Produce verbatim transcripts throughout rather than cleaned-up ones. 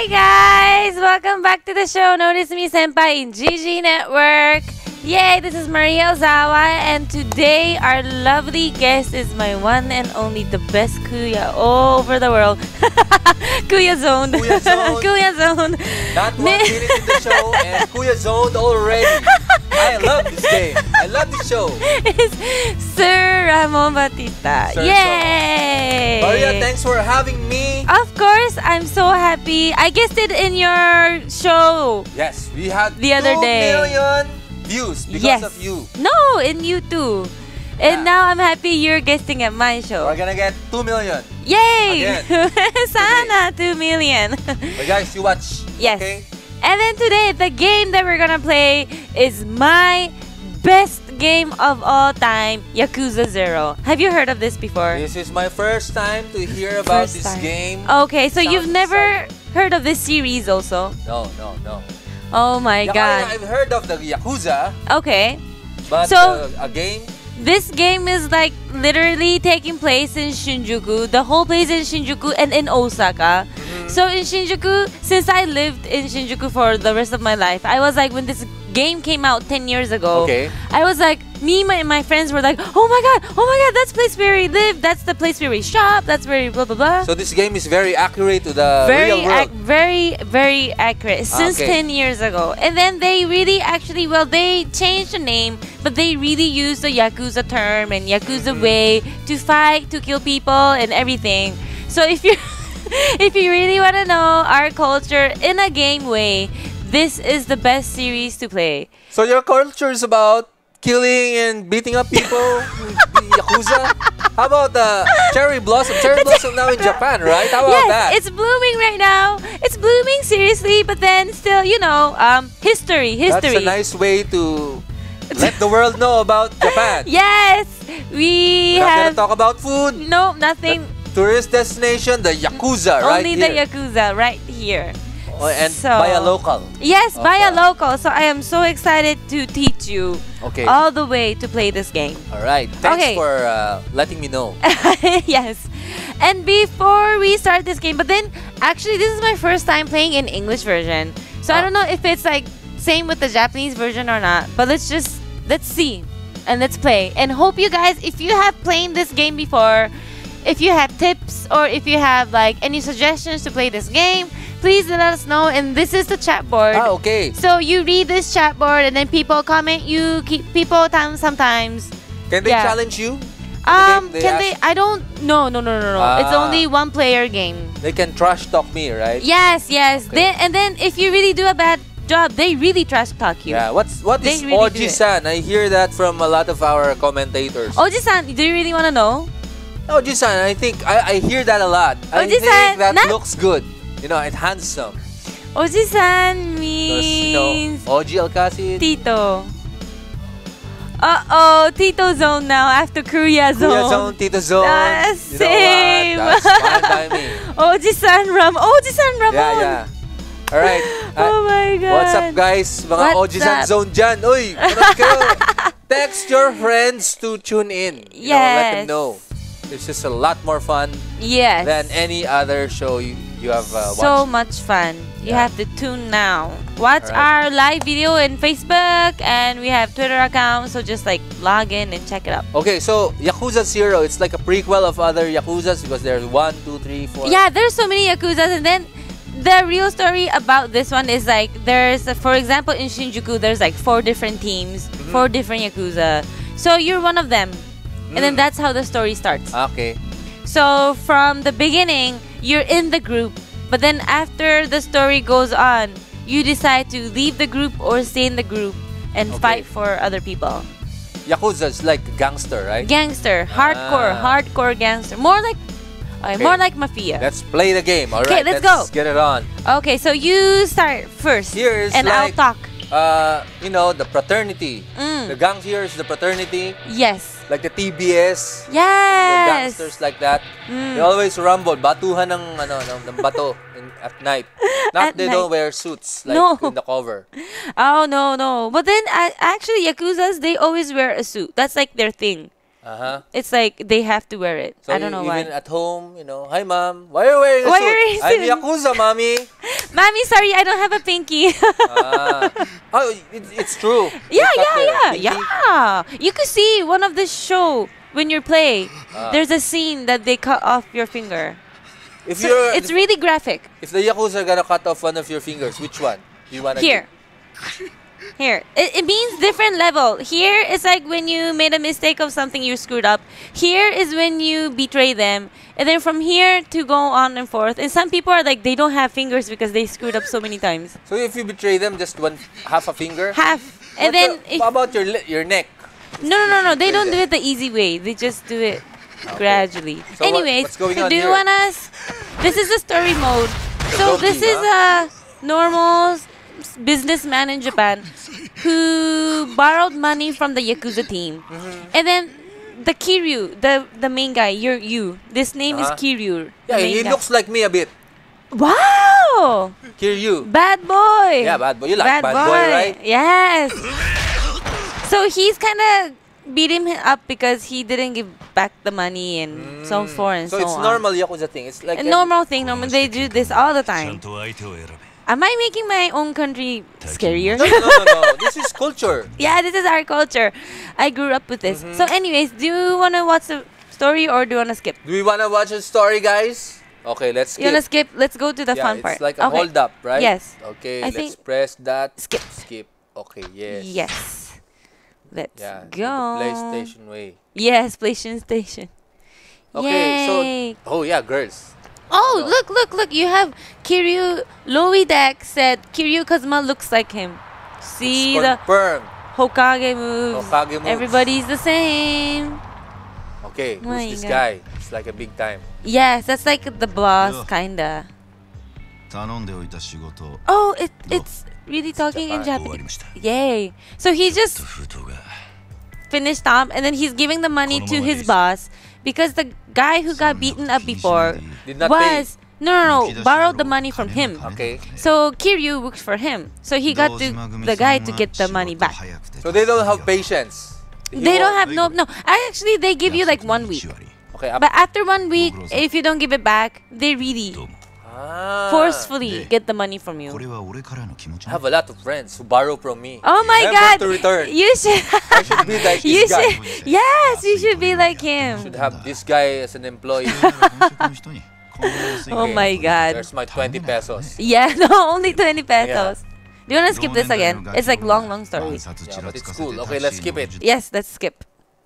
guys! Welcome back to the show. Notice Me Senpai in G G Network. Yay, this is Maria Ozawa, and today our lovely guest is my one and only the best kuya all over the world. Kuya zoned. Kuya zoned. Kuya zoned. Not one minute in the show and Kuya zoned already. I love this game. I love this show. It's Sir Ramon Bautista. Sir Yay! Maria, thanks for having me. Of course, I'm so happy. I guessed it in your show. Yes, we had The other two day. million views because Yes. of you. No, in you too. And Yeah. now I'm happy you're guesting at my show. We're gonna get two million. Yay! Again. Sana two million. But guys, you watch. Yes. Okay? And then today, the game that we're gonna play is my best game of all time, Yakuza Zero. Have you heard of this before? This is my first time to hear about First this time. game. Okay, so Sounds you've never exciting. heard of this series also? No, no, no. Oh my Yeah, god. I've heard of the Yakuza, Okay. but So- uh, a game. This game is like literally taking place in Shinjuku. The whole place in Shinjuku and in Osaka. Mm-hmm. So in Shinjuku, since I lived in Shinjuku for the rest of my life, I was like, when this game came out ten years ago, Okay. I was like, me and my, my friends were like, oh my god, oh my god, that's the place where we live, that's the place where we shop, that's where we blah blah blah. So this game is very accurate to the very real world. ac- very very accurate since Okay. ten years ago. And then they really actually, well, they changed the name, but they really used the Yakuza term and Yakuza Mhm. way to fight, to kill people and everything. So if you if you really want to know our culture in a game way, this is the best series to play. So your culture is about killing and beating up people, Yakuza. How about the cherry blossom? Cherry blossom now in Japan, right? How about Yes, that? it's blooming right now. It's blooming seriously, but then still, you know, um, history, history. That's a nice way to let the world know about Japan. Yes, we We're not have gonna talk about food. no nothing. Tourist destination, the Yakuza, right Only here. the Yakuza right here. Oh, and So- by a local. Yes, Of, by a uh, local. So I am so excited to teach you Okay. all the way to play this game. All right. Thanks Okay. for uh, letting me know. Yes. And before we start this game, but then actually this is my first time playing in English version. So I Ah. don't know if it's like same with the Japanese version or not. But let's just let's see and let's play. And hope you guys, if you have played this game before, if you have tips or if you have like any suggestions to play this game, please let us know. And this is the chat board. Ah, okay. So you read this chat board and then people comment. You keep people time sometimes. Can they Yeah. challenge you? Um, they can ask- they? I don't. No, no, no, no, no. It's Ah. only one player game. They can trash talk me, right? Yes, yes. Okay. Then and then if you really do a bad job, they really trash talk you. Yeah. What's what They is really do it. Oji-san? I hear that from a lot of our commentators. Oji-san, do you really want to know? Oji-san, I think I, I hear that a lot. I Oji-san, think that not- looks good. You know, it's handsome. Oji-san Because, you know, means Oji Alcacid, Tito. Uh-oh, Tito zone now after Kuya zone. Kuya Zone, Tito Zone. Ah, You same. know what? That's fine by me. Oji-san Ram. Oji-san Ramon. Yeah, yeah. All right. Uh, Oh my God. What's up, guys? Mga What's Oji-san up? zone dyan. Uy, parang kayo. Text your friends to tune in. You know, let them Yes. know. It's just a lot more fun Yes. than any other show you, you have uh, So watched. much fun. You Yeah. have to tune now. Watch our Alright. live video in Facebook, and we have Twitter account, so just like log in and check it out. Okay, so Yakuza Zero, it's like a prequel of other Yakuzas because there's one, two, three, four. Yeah, there's so many Yakuzas, and then the real story about this one is like there's, uh, for example, in Shinjuku, there's like four different teams, Mhm. four different Yakuza. So you're one of them, and then Mm. that's how the story starts. Okay. So from the beginning, you're in the group, but then after the story goes on, you decide to leave the group or stay in the group and Okay. fight for other people. Yakuza is like gangster, right? Gangster, hardcore, Ah. hardcore gangster. More like, uh, Okay. more like mafia. Let's play the game, all Okay, right? let's go. get it on. Okay, so you start first, Here is and I'll like- talk. Uh, you know, the fraternity. Mm. The gang here is the fraternity. Yes. Like the T B S. The Yes. gangsters like that. Mm. They always rumble. Batuhan ng, ano, ng, ng bato in, at night. Not At they night. don't wear suits like No. in the cover. Oh no no. But then uh, actually Yakuzas, they always wear a suit. That's like their thing. Uh-huh. It's like they have to wear it. So I don't know even why. at home, you know, hi mom, why are you wearing a Why suit? are you I'm suit? Yakuza, mommy. Mommy, sorry, I don't have a pinky. Ah. Oh, it, it's true. Yeah, They cut yeah, the yeah, pinky. yeah. You could see one of the show when you play. Ah. There's a scene that they cut off your finger. If So you're, it's really graphic. if the Yakuza are gonna cut off one of your fingers, which one do you wanna Here. Here. It, it means different level. Here is like when you made a mistake of something you screwed up. Here is when you betray them. And then from here to go on and forth. And some people are like, they don't have fingers because they screwed up so many times. give? So if you betray them, just one half a finger. Half. And What then... the- if, how about your li- your neck? no, no, no, no. They Betray don't them. do it the easy way. They just do it gradually. So what- Anyways, what's going so on do you here? want us... This is the story mode. So Donkey, this is a normal s- businessman in Japan who borrowed money from the Yakuza team. Mm-hmm. And then the Kiryu, the, the main guy, you're you. This name Uh-huh. is Kiryu. the Yeah, main he guy. looks like me a bit. Wow! Kiryu. Bad boy. Yeah, bad boy. You like bad boy, right? Yes. So he's kind of beat him up because he didn't give back the money and so forth and so, So it's on. normal Yakuza thing. It's like A every- normal thing. Normal. They do this all the time. ちゃんと相手を選べ Am I making my own country scarier? No, no, no, no. This is culture. Yeah, this is our culture. I grew up with this. So, anyways, do you want to watch the story or do you want to skip? Do we wanna watch a story, guys? Okay, let's skip. You want to skip? Let's go to the yeah, fun it's part. like a okay. hold up, right? Yes. Okay, I let's think- press that. Skip. Skip. Okay, yes. Yes. Let's Yeah, go. the PlayStation way. Yes, PlayStation Station. Okay, Yay. so oh yeah, girls. Oh, No. look, look, look. You have Kiryu. Louis Deck said Kiryu Kazuma looks like him. See It's the confirmed. Hokage moves. Hokage moves. Everybody's the same. Okay, who's My this God. guy? It's like a big time. Yes, that's like the boss, Yeah. kinda. 頼んでおいた仕事 Oh, it, it's really talking in 終わり Japanese. ました Yay. So he just 封筒が finished up and then he's giving the money to his boss because the guy who got beaten up before Did not pay. was no no no borrowed the money from him. Okay. So Kiryu works for him. So he got to, the guy to get the money back. So they don't have patience. He They don't won't- have no no. Actually, they give you like one week. Okay, up. But after one week, if you don't give it back, they really Ah, forcefully Yeah. get the money from こ you. れは俺からの気持ち I have a lot of friends who borrow from me. Oh my Never God! to return. You should. I should be like you this guy. should. Yes, you should be like him. Should have this guy as an employee. の人にこんな安い Oh my God. There's my twenty pesos. Yeah, no, only twenty pesos. Do you want to skip this again? It's like long, long story. Yeah, but it's cool. Okay, let's skip it. Yes, let's skip.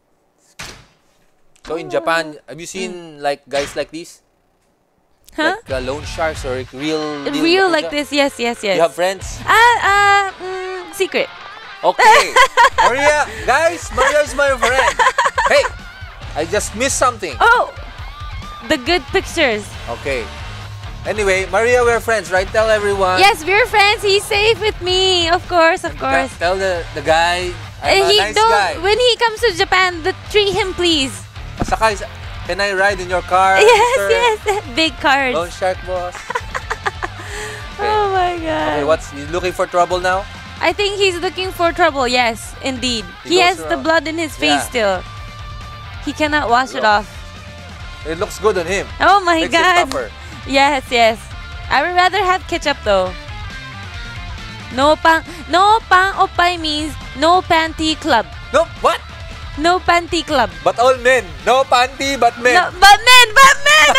So in Japan, have you seen like guys like this? Huh? Like uh, loan sharks or like real deal Real Yakuza? like this? Yes, yes, yes. You have friends? Ah, uh, mm, secret. Okay. Maria, guys, Maria is my friend. Hey, I just missed something. Oh, the good pictures. Okay. Anyway, Maria, we're friends, right? Tell everyone. Yes, we're friends. He's safe with me, of course, of Tell- course. Tell the, the guy, Uh, I'm he a nice don't. guy. When he comes to Japan, the, treat him, please. Sakay, sa- can I ride in your car? Yes, sir? yes, big cards. Loan shark boss. Oh my God. Okay, what's he looking for trouble now? I think he's looking for trouble. Yes, indeed. He He, goes has the around. blood in his face Yeah. still. He cannot wash it Look. off. It looks good on him. Oh my Makes it God. tougher. Yes, yes. I would rather have ketchup though. No pan, no pan oppai means no panty club. No, what? No panty club. But all men. No panty, but men. No, but men, but men.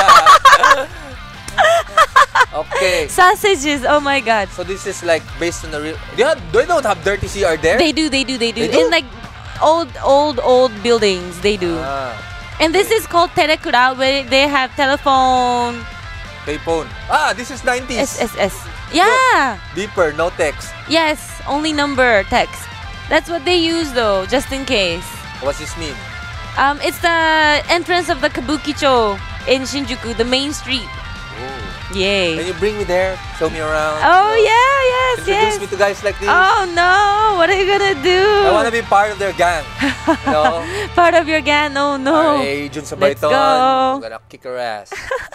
Okay. Sausages. Oh my God. So this is like based on the real. They, have, they don't have dirty C R there. They do, they do, they do. They do? In like old, old, old buildings, they do. Ah, And this is called terekura, where they have telephone. payphone. Ah, this is nineties. S S S. Yeah. Beeper, no text. Yes. Only number text. That's what they use though, just in case. What's this mean? Um, it's the entrance of the Kabukicho in Shinjuku, the main street. Oh. Yay. Can you bring me there? Show me around. Oh you know? yeah, yes, Introduce yes. me to guys like this. Oh no, what are you gonna do? I want to be part of their gang. You know? Part of your gang? No, no. Hey, Jun sa Let's Baiton. go. I'm gonna kick her ass.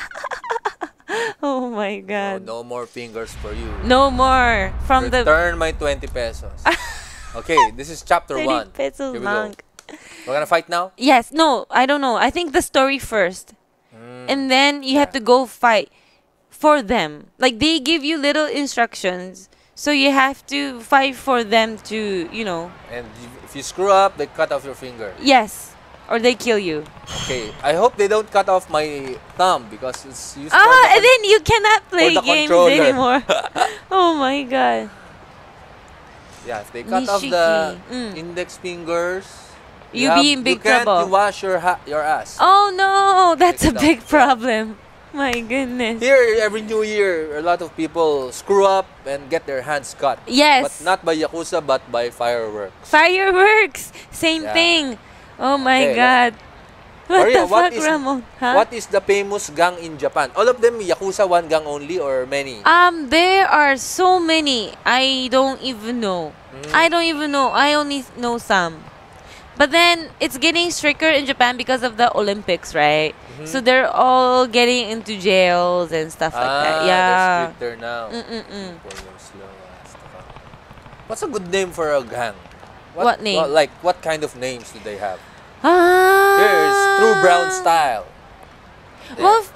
Oh my No, God. no more fingers for you. No more from the Return my twenty pesos. Okay, this is chapter thirty one. pesos Here we go. lang. We're gonna fight now? Yes, no, I don't know. I think the story first. Mm. And then you have to go fight for them. Like they give you little instructions. So you have to fight for them to, you know. And if you screw up, they cut off your finger. Yes. Or they kill you. Okay. I hope they don't cut off my thumb because it's used for Ah, the and then you cannot play the games controller. anymore. Oh my god. Yeah, if they cut off the Nishiki. Mm. index fingers, You have- be in big you can't trouble. wash your ha your ass. Oh no, that's a Take it big off. problem. My goodness. Here, every New Year, a lot of people screw up and get their hands cut. Yes. But not by Yakuza, but by fireworks. Fireworks. Same Yeah. thing. Oh my Okay, god. What Maria, the what fuck, is- Ramon? Huh? What is the famous gang in Japan? All of them Yakuza one gang only or many? Um, there are so many. I don't even know. Mm. I don't even know. I only know some. But then it's getting stricter in Japan because of the Olympics, right? Mhm. So they're all getting into jails and stuff like that. Ah, Yeah. they're stricter now. Mm-mm-mm. People yung slow ass. What's a good name for a gang? What name? like, what kind of names do they have? Ah. Here's True Brown Style. There. Well, f-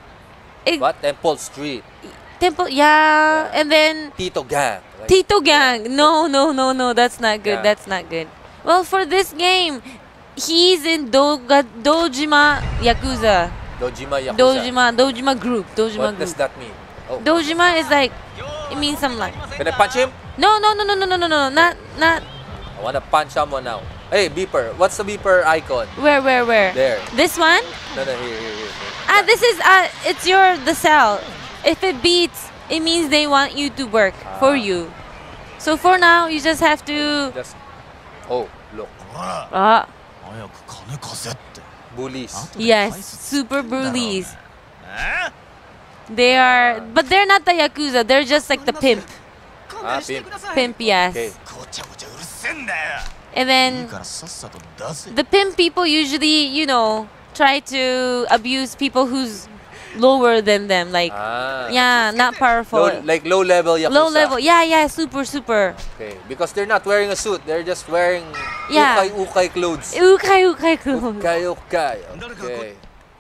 it, What? Temple Street. Temple, yeah. Yeah. And then Tito Gang. Like, Tito Gang. No, no, no, no. That's not good. Yeah. That's not good. Well, for this game, he's in Doga, Dojima Yakuza. Dojima Yakuza. Dojima, Dojima Group. Dojima What does Group. that mean? Oh. Dojima is like, it means some like. Can I punch him? No, no, no, no, no, no, no, no. Not, not. I wanna punch someone now. Hey, beeper. What's the beeper icon? Where, where, where? There. This one? No, no, here, here, here. Ah, this is, uh, it's your, the cell. If it beats, it means they want you to work for Ah. you. So for now, you just have to, Just. Oh, look. ほら ah, 早く金貸せって Bullies. yes, super bullies. え They are, but they're not the Yakuza. They're just like the pimp. Ah, pimp. Pimp, yes. Okay. ごちゃごちゃうるせえんだよ And いい then からさっさと出せ the pimp people usually, you know, try to abuse people who's lower than them. Like, Ah. yeah, not powerful. Low, like low level Yakuza. Low level. Yeah, yeah, super, super. Okay. Because they're not wearing a suit. They're just wearing Yeah. ukay-ukay clothes. Ukay, ukay, clothes. Ukay-ukay. Okay.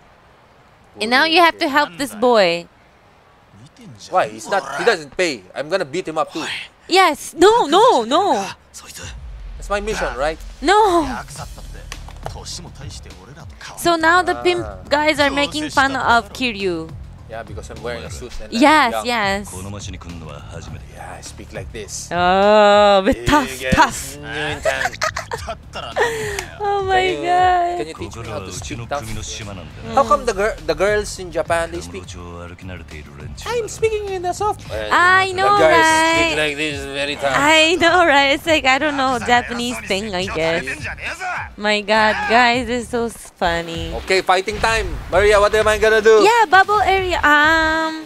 And now you have to help this boy. 見てんじゃん Why? He's not. He doesn't pay. I'm gonna beat him up too. Yes. No, no, no. そいつ That's my mission, right? No. ヤクザったって年も大して俺らと変わん So now the pimp Ah. guys are making fun of Kiryu. Yeah, because I'm wearing a suit. And I'm Yes, young. yes. この町に来るのは初めて Yeah, I speak like this. Oh, with tough, Biggest tough. Newton. だったらなんだよ Oh my Can you, can god. you こ teach こ me ら how は to うち speak の tough? 組の島なんだ How come the gir the girls in Japan they 路 speak? 地を歩き慣れている連中 I'm speaking in the soft. I know, the girls right? speak like this very tough. I know, right? It's like, I don't know, Japanese thing, I guess. んじゃねえぞ My god, guys, it's so funny. Okay, fighting time. Maria, what am I gonna do? Yeah, bubble area. Um,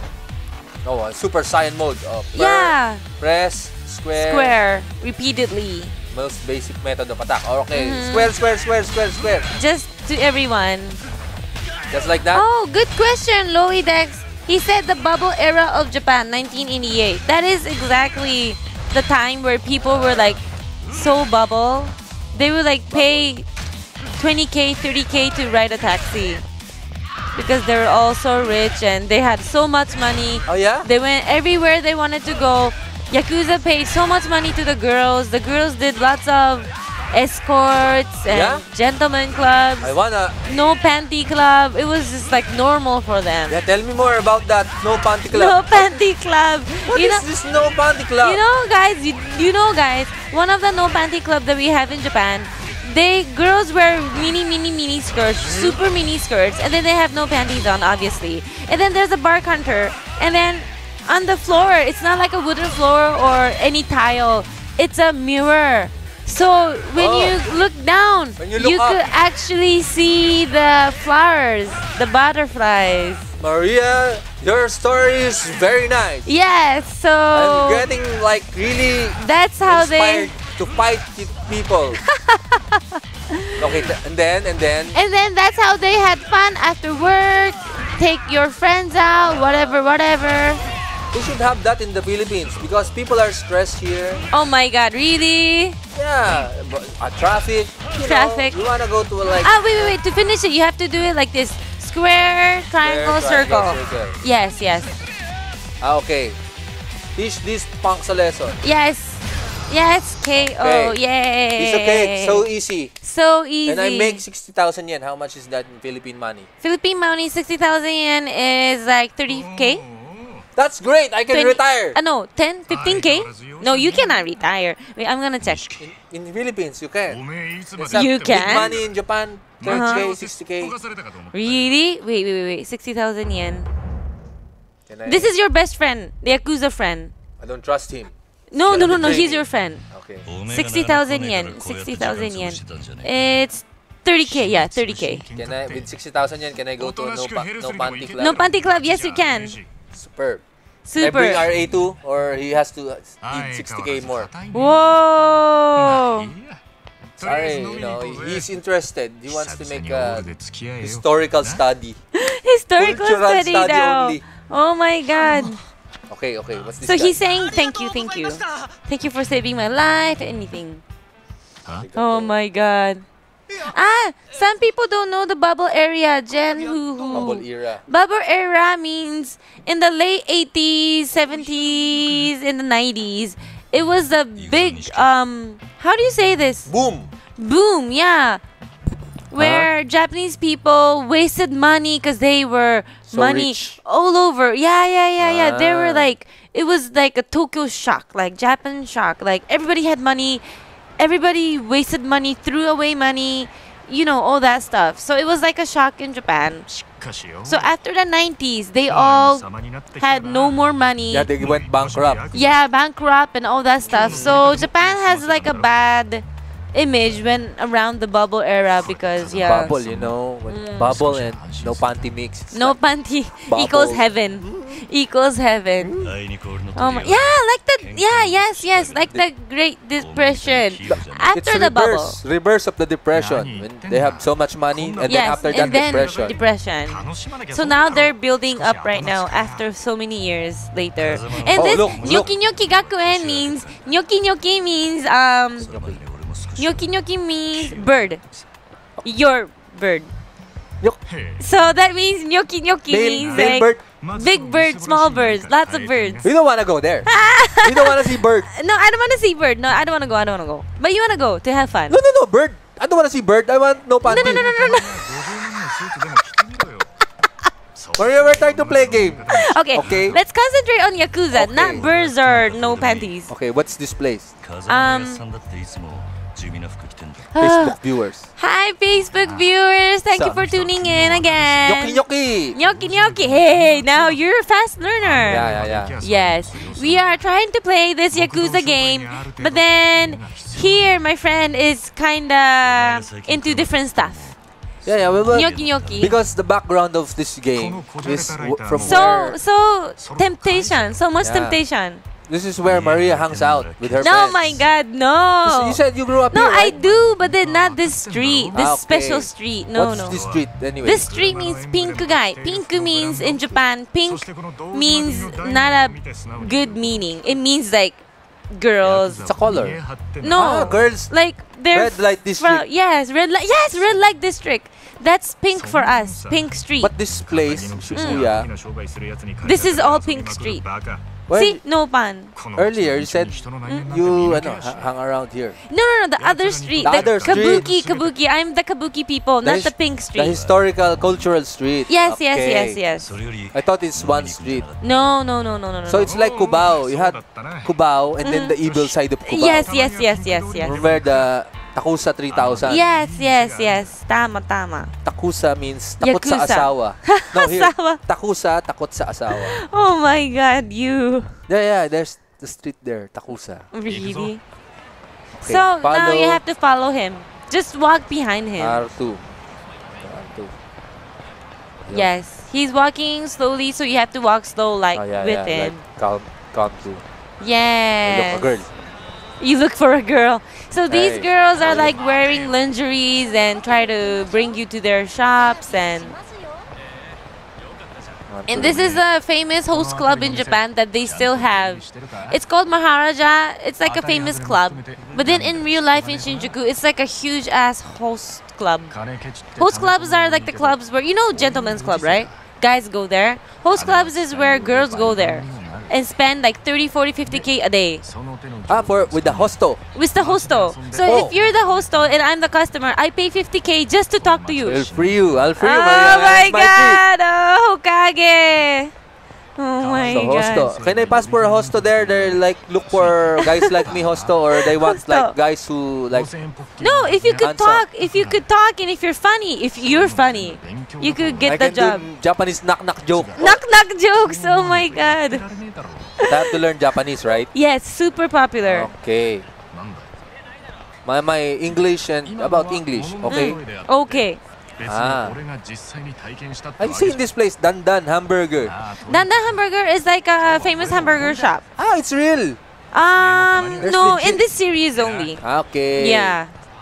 Oh, uh, Super Saiyan mode. Oh, per- yeah. Press, square. Square, repeatedly. Most basic method of attack. Oh, okay. Mhm. Square, square, square, square, square. Just to everyone. Just like that? Oh, good question, Loey Dex. He said the bubble era of Japan, nineteen eighty-eight. That is exactly the time where people were like so bubble. They would like pay twenty K, thirty K to ride a taxi. Because they were all so rich and they had so much money. Oh, yeah? They went everywhere they wanted to go. Yakuza paid so much money to the girls. The girls did lots of escorts and Yeah? gentlemen clubs. I wanna... No panty club. It was just like normal for them. Yeah, tell me more about that no panty No club. panty club. What you is know, this no panty club? you know, guys. You, you know, guys. One of the no panty club that we have in Japan. They girls wear mini, mini, mini skirts, super mini skirts, and then they have no panties on, obviously. And then there's a bar counter, and then on the floor, it's not like a wooden floor or any tile. It's a mirror. So when Oh. you look down, When you look up. could actually see the flowers, the butterflies. Maria, your story is very nice. Yes, so I'm getting like really that's how inspired they. to fight with people. Okay, th- and then, and then, And then that's how they had fun after work. Take your friends out, whatever, whatever. we should have that in the Philippines because people are stressed here. Oh my god, really? Yeah, but, uh, traffic. you Traffic. know, you wanna go to like Ah, wait, wait, wait. To finish it, you have to do it like this: square, triangle, Square, circle. triangle, circle. Yes, yes, Ah, okay. Teach these punks a lesson. yes, yes. K O. Okay. Yay! Piece of cake, so easy. So easy. And I make sixty thousand yen. How much is that in Philippine money? Philippine money, sixty thousand yen is like thirty K. That's great. I can twenty retire. Uh, no, ten, fifteen K. No, you cannot retire. Wait, I'm gonna check. In, in the Philippines, you can. おめえいつま It's で not You big can? money in Japan. thirty K, Uh-huh. sixty K. 溶かされたかと思った Really? Wait, wait, wait, wait. sixty thousand yen. Can I, This is your best friend, the Yakuza friend. I don't trust him. No, no, no, gonna no. betray He's me. your friend. Okay. おめえが sixty thousand なら yen. こうやって sixty thousand 時間 yen. 潰してたんじゃねえ It's thirty K. Yeah, thirty K. Can I, with sixty thousand yen, can I go to a no, pa, no panty club? No panty club. Yes, you can. Superb. Can I bring Super. R A two or he has to uh, 相 need 変 sixty わ K らず more? 硬いね Whoa. いいや Sorry, you know, he's interested. He wants to 久々 make にオール a で付き合えよ historical study. Historical Cultural study study now. only. Oh my god. Okay, okay. What's this? So guy? he's saying thank you, thank you. Thank you for saving my life, anything. Oh my god. Ah, some people don't know the bubble area, Jen. Who, who? Bubble era. Bubble era means in the late eighties, seventies, in the nineties. It was a big um. How do you say this? Boom. Boom, yeah. Where Japanese people wasted money because they were So money rich. all over. Yeah, yeah, yeah, yeah. They were Ah. like, it was like a Tokyo shock, like Japan shock. Like everybody had money, everybody wasted money, threw away money, you know, all that stuff. So it was like a shock in Japan. しかしよ So after the nineties, they all 様になってきた had な no more money. Yeah, they went bankrupt. Yeah, bankrupt and all that stuff. So Japan has like a bad image when around the bubble era because yeah, Bubble, you know, when Mm. bubble and no panty mix. It's no like panty bubble. equals heaven, equals heaven. あいにく俺の Oh my, 時は yeah, like the yeah, yes, yes, like the Great Depression. It's After the bubble, reverse, reverse of the depression. When they have so much money, and then yes, after that and then depression. depression. 楽しまなきゃ So そう now だろ they're building up right now after so many years later. And Oh, this look, look. Nyoki Nyoki Gakuen means Nyoki Nyoki means um その前に俺も少し Nyoki Nyoki means bird. Your bird. へ So that means Nyoki Nyoki Male, means male like bird. え big bird, small birds, lots of birds. We don't wanna go there. We don't wanna see bird. No, I don't want to see bird. No, I don't want to go. I don't want to go. But you want to go to have fun. No, no, no, bird. I don't wanna see bird. I want no No, panty. no, no, no, no, no. ごじゅうねんのスーツでも着てみろよ Maria, we're trying to play a game. Okay, Okay. let's concentrate on Yakuza, Okay. not birds or no panties. Okay, what's this place? 風間のおやっさんだっていつも地味な服着てんだ Facebook viewers. Hi, Facebook viewers. Thank you So- for tuning in Yoki again. yoki. Nyoki Nyoki. Hey, now you're a fast learner. Yeah, yeah, yeah. Yes, we are trying to play this Yakuza game, but then here my friend is kinda into different stuff. Yeah, yeah. Well, well, Nyoki Nyoki. because the background of this game is w- from So where so temptation, so much Yeah. temptation. this is where Maria hangs out with her No, friends. my God, You no. said you grew up No, here, I right? do, but then not this street, this Ah, okay. special street. No, What's no. this street anyway? This street means pink guy. Pink means in Japan, pink means not a good meaning. It means like girls. It's a color. No, Ah, girls. like they're Red light fro- district. yes, red light. Yes, red light district. That's pink for us. Pink street. But this place, Shibuya, This is all pink street. well, See, no pan. earlier you said you ano, ha- hang around here. No, no, no. The other street. The other street. Kabuki, Kabuki. I'm the Kabuki people, The not his- the pink The street. historical cultural street. Yes, yes, Okay. yes, yes. それより I thought it's one street. No, no, no, no, no, no. So no. it's like Cubao. You had Cubao and then the evil side of Cubao. Yes, yes, yes, yes, yes. Remember the Takusa three thousand? Yes, yes, yes. Tama, tama. Takusa means takot sa Yakuza. asawa. No, here, Asawa. Takusa, takot sa asawa. Oh my God, you Yeah, yeah, there's the street there, Takusa. really. Okay, So now follow you have to follow him. Just walk behind him. R two. R two. Yes, he's walking slowly, so you have to walk slow, like Oh, yeah, with yeah, him. Like, calm, calm too. Yes. Look, a girl. You look for a girl. So these Hey. girls are like wearing lingeries and try to bring you to their shops and And this is a famous host club in Japan that they still have. It's called Maharaja. It's like a famous club. But then in real life in Shinjuku, it's like a huge ass host club. Host clubs are like the clubs where, you know, gentlemen's club, right? Guys go there. Host clubs is where girls go there and spend like thirty, forty, fifty K a day. Ah, for with the hosto. With the hosto. So Oh. if you're the hosto and I'm the customer, I pay fifty K just to talk to you. I'll free you. I'll free you. Oh Maria. my That's my god! Oh, Hokage! Oh my treat. So hosto. god. Can I pass for a hosto there? They're like look for guys like me hosto, or they want Hosto. like guys who like. No, if you could Handsome. talk, if you could talk and if you're funny, if you're funny, you could get I the can job. do Japanese knock knock joke. Knock knock jokes! Oh my god. I have to learn Japanese, right? Yes, super popular. Okay. My my English and about English. Okay. Okay. Ah. I've seen this place, Dan Dan Hamburger. Danda Hamburger is like a famous hamburger shop. Ah, it's real. Um, There's no, legit- in this series only. Okay. Yeah.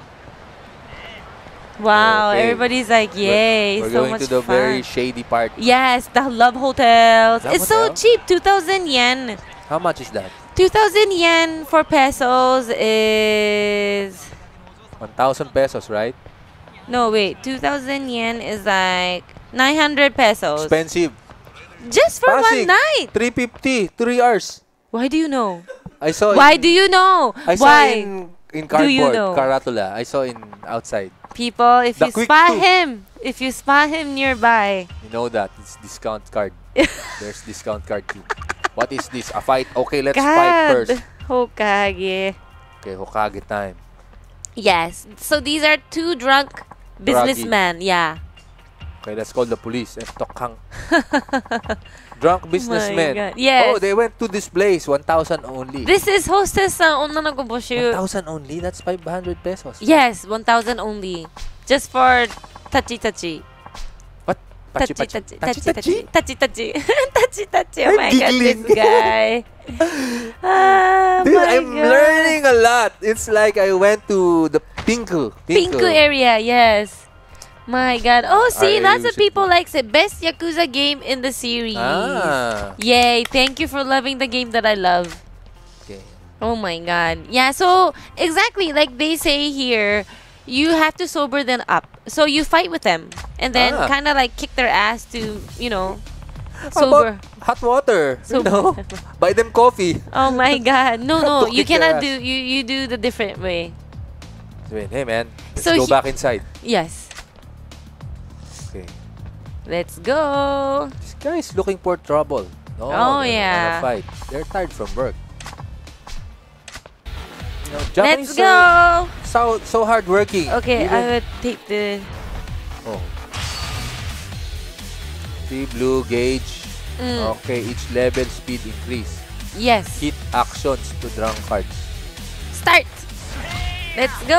Wow, Okay. everybody's like, yay, We're so going much to the fun. very shady part. Yes, the Love Hotels. Love It's so Hotel? cheap, two thousand yen. How much is that? two thousand yen for pesos is... one thousand pesos, right? No, wait, two thousand yen is like nine hundred pesos. Expensive. Just for Pasig, one night. three fifty, three hours. Why do you know? I saw Why in, do you know? I saw Why? in in Do you cardboard, know? caratula. I saw in outside. People, if The you quick spot two. him, if you spot him nearby. You know that it's discount card. There's discount card too. What is this? A fight? Okay, let's fight God, first. Hokage. Okay, Hokage time. Yes. So these are two drunk businessmen. Yeah. Okay, let's call the police and Tokhang. Drunk businessmen. God. Yes. Oh, they went to this place. one thousand only. This is hostess sa onna nagoboshu. one thousand only? That's five hundred pesos. Yes, one thousand only. Just for touchy touchy. What? Touchy Pachi, touchy. pachi, Touchy pachi, touchy. Touchy touchy. Touchy touchy. Oh I'm my god, giggling. this guy. Ah, Dude, my I'm God. learning a lot. It's like I went to the Pinku. Pinku area, yes. My god. Oh, see, I lots use of it people likes it. Best Yakuza game in the series. Ah. Yay. Thank you for loving the game that I love. Okay. Oh my god. Yeah, so exactly like they say here, you have to sober them up. So you fight with them and then Ah. kind of like kick their ass to, you know, How sober. about hot water? You Sober. know? Buy them coffee. Oh my god. No, no, To you kick their cannot do ass. you you do the different way. Sabihin, hey man, let's So go he- back inside. Yes. Okay. Let's go. This guy is looking for trouble. No, Oh, they're yeah. Gonna fight. They're tired from work. You know, Let's Japanese go. are so so hardworking. Okay, Even- I would take the Oh. See blue gauge. mm, Okay, each level speed increase. yes. Hit actions to drunkards. Start. Let's go.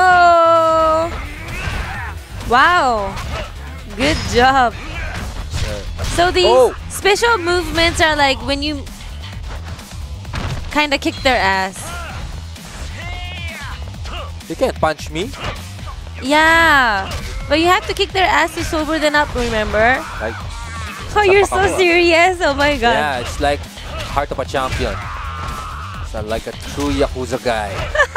Wow. Good job. So these Oh. special movements are like when you kind of kick their ass. You can't punch me. Yeah. But you have to kick their ass to sober them up, remember? Like, Oh, you're so Sapak ako, ah. serious. Oh my god. yeah, it's like heart of a champion. It's not like a true Yakuza guy.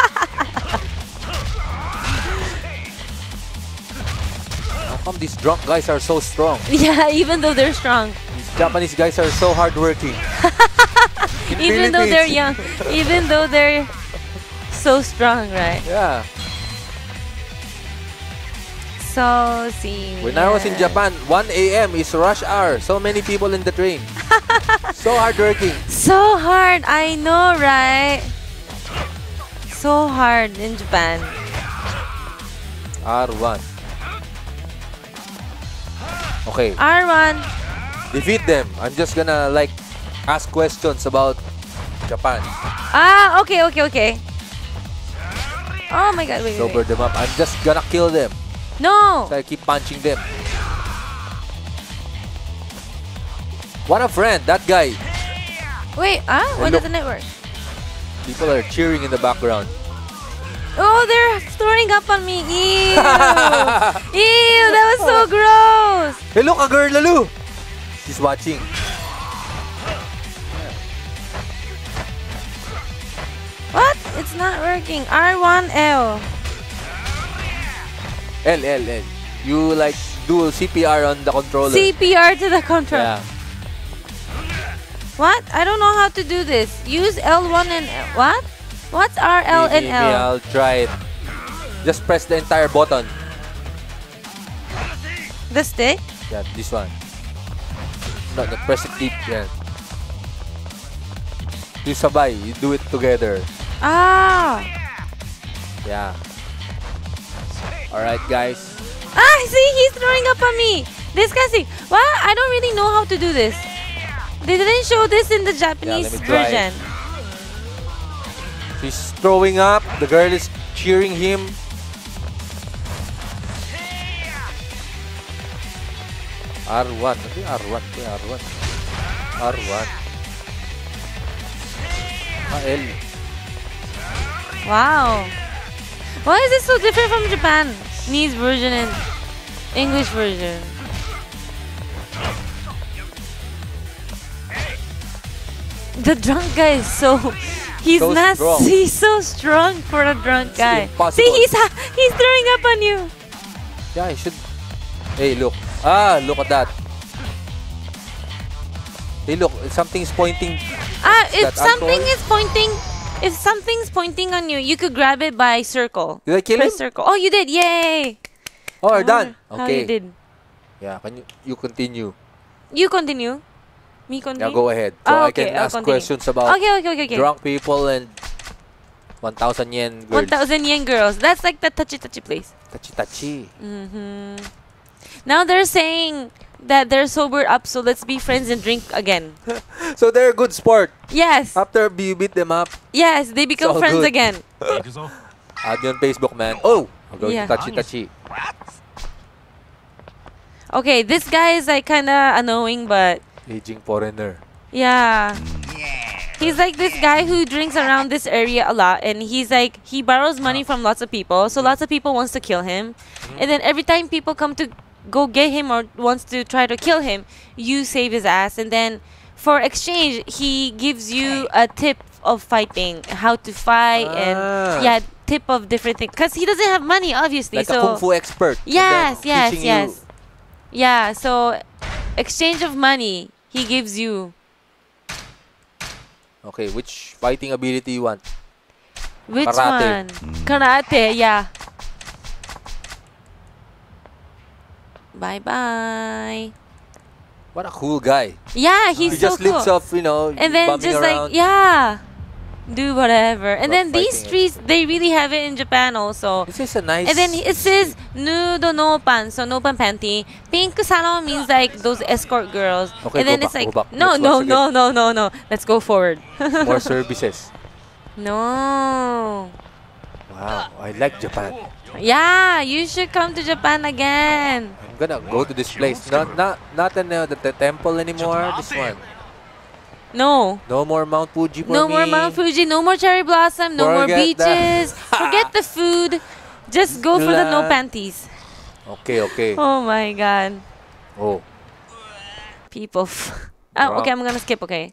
How come these drunk guys are so strong? Yeah, even though they're strong. These Japanese guys are so hardworking. In Even though they're Philippines. young. Even though they're so strong, right? Yeah. So, see. When I was in Japan, one A M is rush hour. So many people in the train. So hardworking. So hard, I know, right? So hard in Japan. R one. Okay, R one. defeat them. I'm just gonna like ask questions about Japan. Ah, okay, okay, okay. Oh my god, wait, wait, Sober wait. them up. I'm just gonna kill them. No! So I keep punching them. What a friend, that guy. Wait, ah? Why look. doesn't it work? People are cheering in the background. Oh, they're throwing up on me. Ew! Ew, that was so gross! Hey, look, a girl, Lalu. She's watching. It's not working. R one L. L, L, L. You like do C P R on the controller. C P R to the controller. Yeah. What? I don't know how to do this. Use L one and L. What? What's R, L, and Maybe L? I'll try it. Just press the entire button. The stick? Yeah, this one. No, no, press it deep. Yeah. You sabay. You do it together. Ah. Yeah. Alright, guys. Ah, see, he's throwing up on me. This guy, see. Well, I don't really know how to do this. They didn't show this in the Japanese let me try version. He's throwing up. The girl is cheering him. R one. Ano R one? R one. R one. Ah, L. Wow. Why is this so different from Japanese version and English version? The drunk guy is so... He's So not... strong. He's so strong for a drunk guy. impossible. See, he's ha- he's throwing up on you. Yeah, I should. Hey, look. Ah, look at that. Hey, look. Something's pointing. Ah, if that something alcohol? is pointing... If something's pointing on you, you could grab it by circle. Did I kill Press him? circle. Oh, you did. Yay. Oh, we're Oh, done. How Okay. you did. Yeah, can you, you continue? You continue. Me continue. Yeah, go ahead. So Oh, I okay, can I'll ask continue. questions about Okay, okay, okay, okay. drunk people and one thousand yen girls. one thousand yen girls. That's like the touchy touchy place. Tachi tachi. Mm-hmm. Now they're saying that they're sobered up, so let's be friends and drink again. So they're a good sport. Yes. After you beat them up, Yes, they become all friends good. again. add me on Facebook, man. Oh, I'm going Yeah. to tachi tachi. Okay, this guy is like kind of annoying, but Aging foreigner. yeah. He's like this guy who drinks around this area a lot, and he's like, he borrows money from lots of people, so lots of people wants to kill him. And then every time people come to go get him or wants to try to kill him, you save his ass. And then for exchange, he gives you a tip of fighting, how to fight, Ah. and yeah, tip of different things. Because he doesn't have money, obviously. Like so a kung fu expert. And yes, then yes, teaching yes. you- Yeah, so exchange of money he gives you. Okay, which fighting ability you want? Which Karate. one? Karate, yeah. Bye bye. What a cool guy. Yeah, He he's so just cool. lives off, you know, And then bumming just around. like yeah, do whatever. And Love then these fighting. streets, they really have it in Japan also. This is a nice. And then it says nudo no pan, so no pan panty. Pink salon means like those escort girls. Okay, and then go it's back, like go back. no, Let's no, watch no, no, no, no. Let's go forward. more services. No. Wow, I like Japan. Yeah, you should come to Japan again. I'm gonna go to this place. Not not not in uh, the, the temple anymore. This one. No. No more Mount Fuji for No me. more Mount Fuji, no more cherry blossom, no more Forget that. beaches. Forget the food. Just go for the no Land. panties. Okay, okay. Oh my god. Oh, People. F- oh, okay, I'm gonna skip, okay.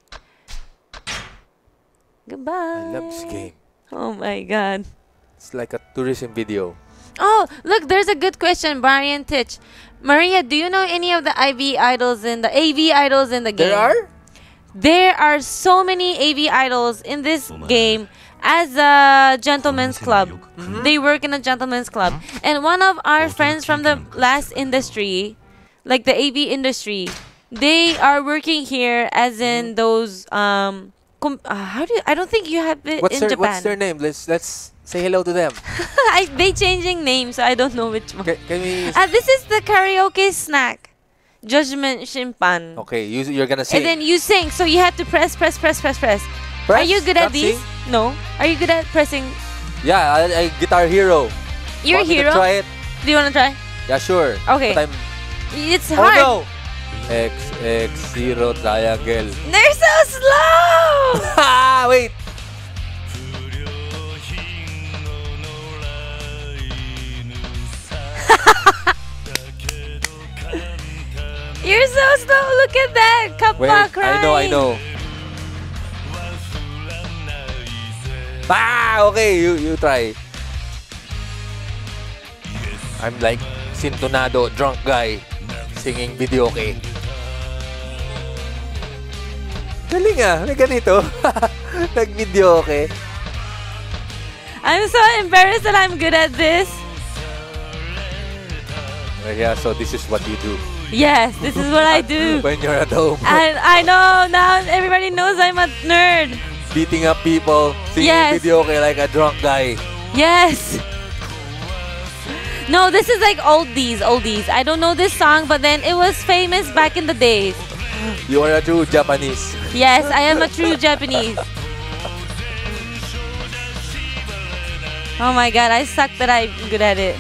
Goodbye. I love this game. Oh my god. It's like a tourism video. Oh, look, there's a good question, Brian Titch. Maria, do you know any of the I V idols in the A V idols in the game? There are? There are so many A V idols in this game as a gentleman's club. Mm-hmm. They work in a gentleman's club. And one of our friends from the last industry, like the A V industry, they are working here as in those um com- uh, how do you, I don't think you have it What's in their Japan. What's their name? Let's let's say hello to them. I, they changing names, so I don't know which one. Can, can we? Uh, this is the karaoke snack. Judgment Shimpan. Okay, you you're gonna sing. And then you sing, so you have to press, press, press, press, press. Press, Are you good at not these? sing? No. Are you good at pressing? Yeah, I, I Guitar Hero. You're a Want me to hero? try it? Do you want to try? Yeah, sure. Okay. But I'm, It's oh hard. no! X X zero triangle. They're so slow. Ha! Wait. You're so slow. Look at that. Kappa Wait. crying. I know. I know. Ah, okay, you you try. I'm like sintonado, drunk guy singing videoke. Galing ah, may ganito. Nag-videoke. I'm so embarrassed that I'm good at this. Uh, yeah, so this is what you do. Yes, this is what I do. When you're at home. And I know now everybody knows I'm a nerd. Beating up people, singing Yes. videoke like a drunk guy. Yes. No, this is like oldies, oldies. I don't know this song, but then it was famous back in the days. You are a true Japanese. Yes, I am a true Japanese. Oh my god, I suck that I'm good at it.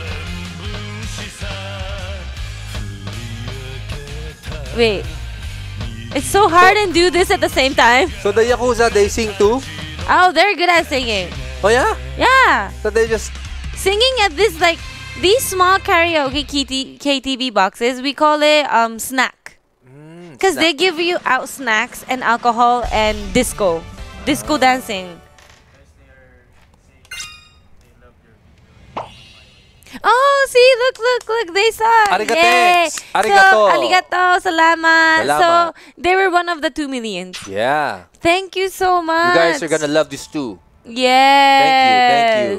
Wait. It's so hard and do this at the same time. So the Yakuza, they sing too? Oh, they're good at singing. Oh yeah? Yeah. So they just... Singing at this, like, these small karaoke K T V boxes, we call it um snack. Because they give you out snacks and alcohol and disco. Disco dancing. Oh, see, look, look, look, they saw. Arigatex. Yay. Arigato. So, arigato, salamat. Salamat. So, they were one of the two millions. Yeah. Thank you so much. You guys are gonna love this too. Yes. Thank you, thank you.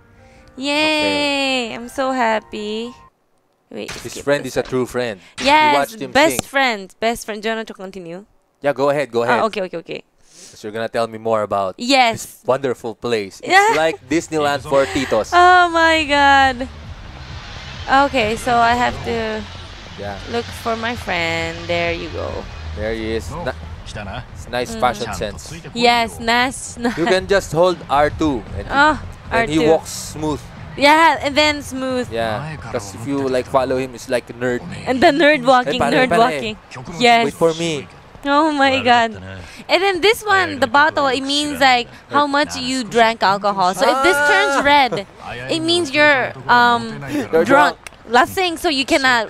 Yay. I'm so happy. Wait. His skip friend this is a one. true friend. You Yes, watched him best sing. friend. Best friend. Do you want to continue? Yeah, go ahead, go ahead. Ah, okay, okay, okay. So you're gonna tell me more about Yes. this wonderful place. It's Yeah. like Disneyland for Titos. Oh my god. Okay, so I have to Yeah, look for my friend. There you go. there he is. Na- 来たな it's nice Mm. fashion ちゃんと sense. ついてこいよ Yes, nice. You can just hold R two and, Oh, and he R two. walks smooth. Yeah, and then smooth. Yeah, because if you like follow him, it's like a nerd. And the nerd walking, pare, nerd pare. walking. Yes. Wait for me. Oh my 悪かった god. な And then this one, the bottle, it means like how much you drank alcohol. So if this turns red, it means you're um You're drunk. Last thing, so you cannot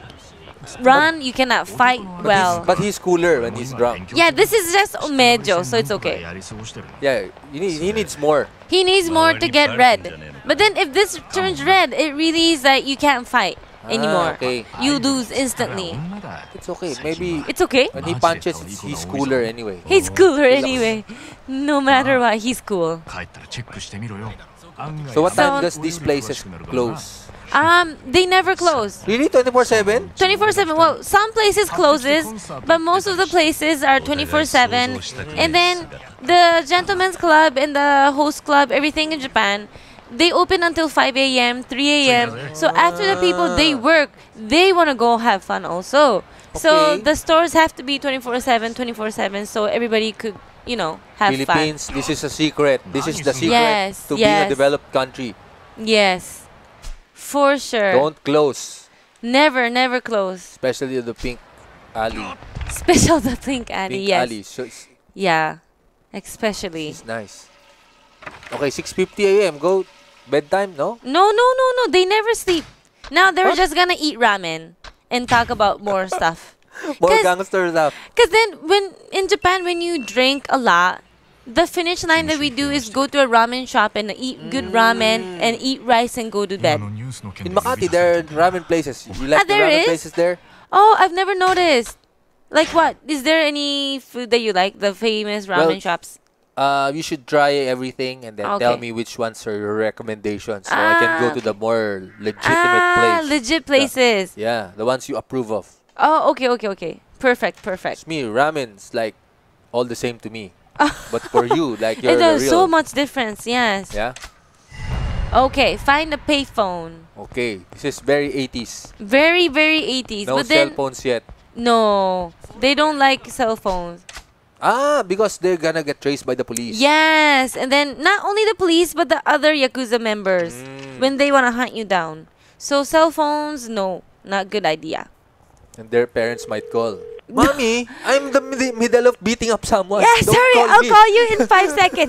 run, you cannot fight But, well. he's, but he's cooler when he's drunk. Yeah, this is just medyo, so it's okay. やり過ごしてる Yeah, you need, he needs more. He needs more to get red. But then if this turns red, it really is like you can't fight anymore. Ah, okay. You lose instantly. 女だ It's okay. Maybe It's okay. when he punches, it's, he's cooler anyway. He's cooler anyway. No matter what, he's cool. 帰ったらチェックしてみろよ案外 So what time does So- these places close? Um, they never close. Really? twenty-four seven? twenty-four seven. Well, some places closes, but most of the places are twenty-four seven. And then the gentlemen's club and the host club, everything in Japan, they open until five A M, three A M. So after the people they work, they want to go have fun also. So Okay. the stores have to be twenty-four seven, twenty-four seven, so everybody could, you know, have Philippines, this is a secret. This is the secret Yes, to being yes. a developed country. fun. Yes. For sure. Don't close, Never, never close. especially the pink alley. Special the pink alley, Pink yes. alley. So it's, Yeah. Especially. it's nice. Okay, six fifty A M. Go bedtime, no? No, no, no, no. They never sleep. Now they're What? just gonna eat ramen and talk about more stuff. More 'Cause- gangster stuff. Cause then when in Japan when you drink a lot, the finish line that we do is go to a ramen shop and eat good ramen and eat rice and go to 今 bed. のニュースの件 In で Makati, there are ramen places. You like Ah, the there ramen is? places there? Oh, I've never noticed. Like what? Is there any food that you like? The famous ramen Well, shops? Uh, you should try everything and then Okay. tell me which ones are your recommendations, so I can go Ah, to the more legitimate Ah, place. legit places. Yeah, the ones you approve of. Oh, okay, okay, okay. Perfect, perfect. It's me, ramen's like all the same to me. But for you, like you're And the there's real. so much difference, yes. Yeah. Okay, find a payphone. Okay, this is very eighties. Very, very eighties. No but cell then, phones yet. no, they don't like cell phones. Ah, because they're gonna get traced by the police. Yes, and then not only the police, but the other Yakuza members Mm. when they want to hunt you down. So cell phones, no, not good idea. And their parents might call. Mommy, I'm the mid- middle of beating up someone. Yeah, Don't sorry, call I'll me. call you in five seconds.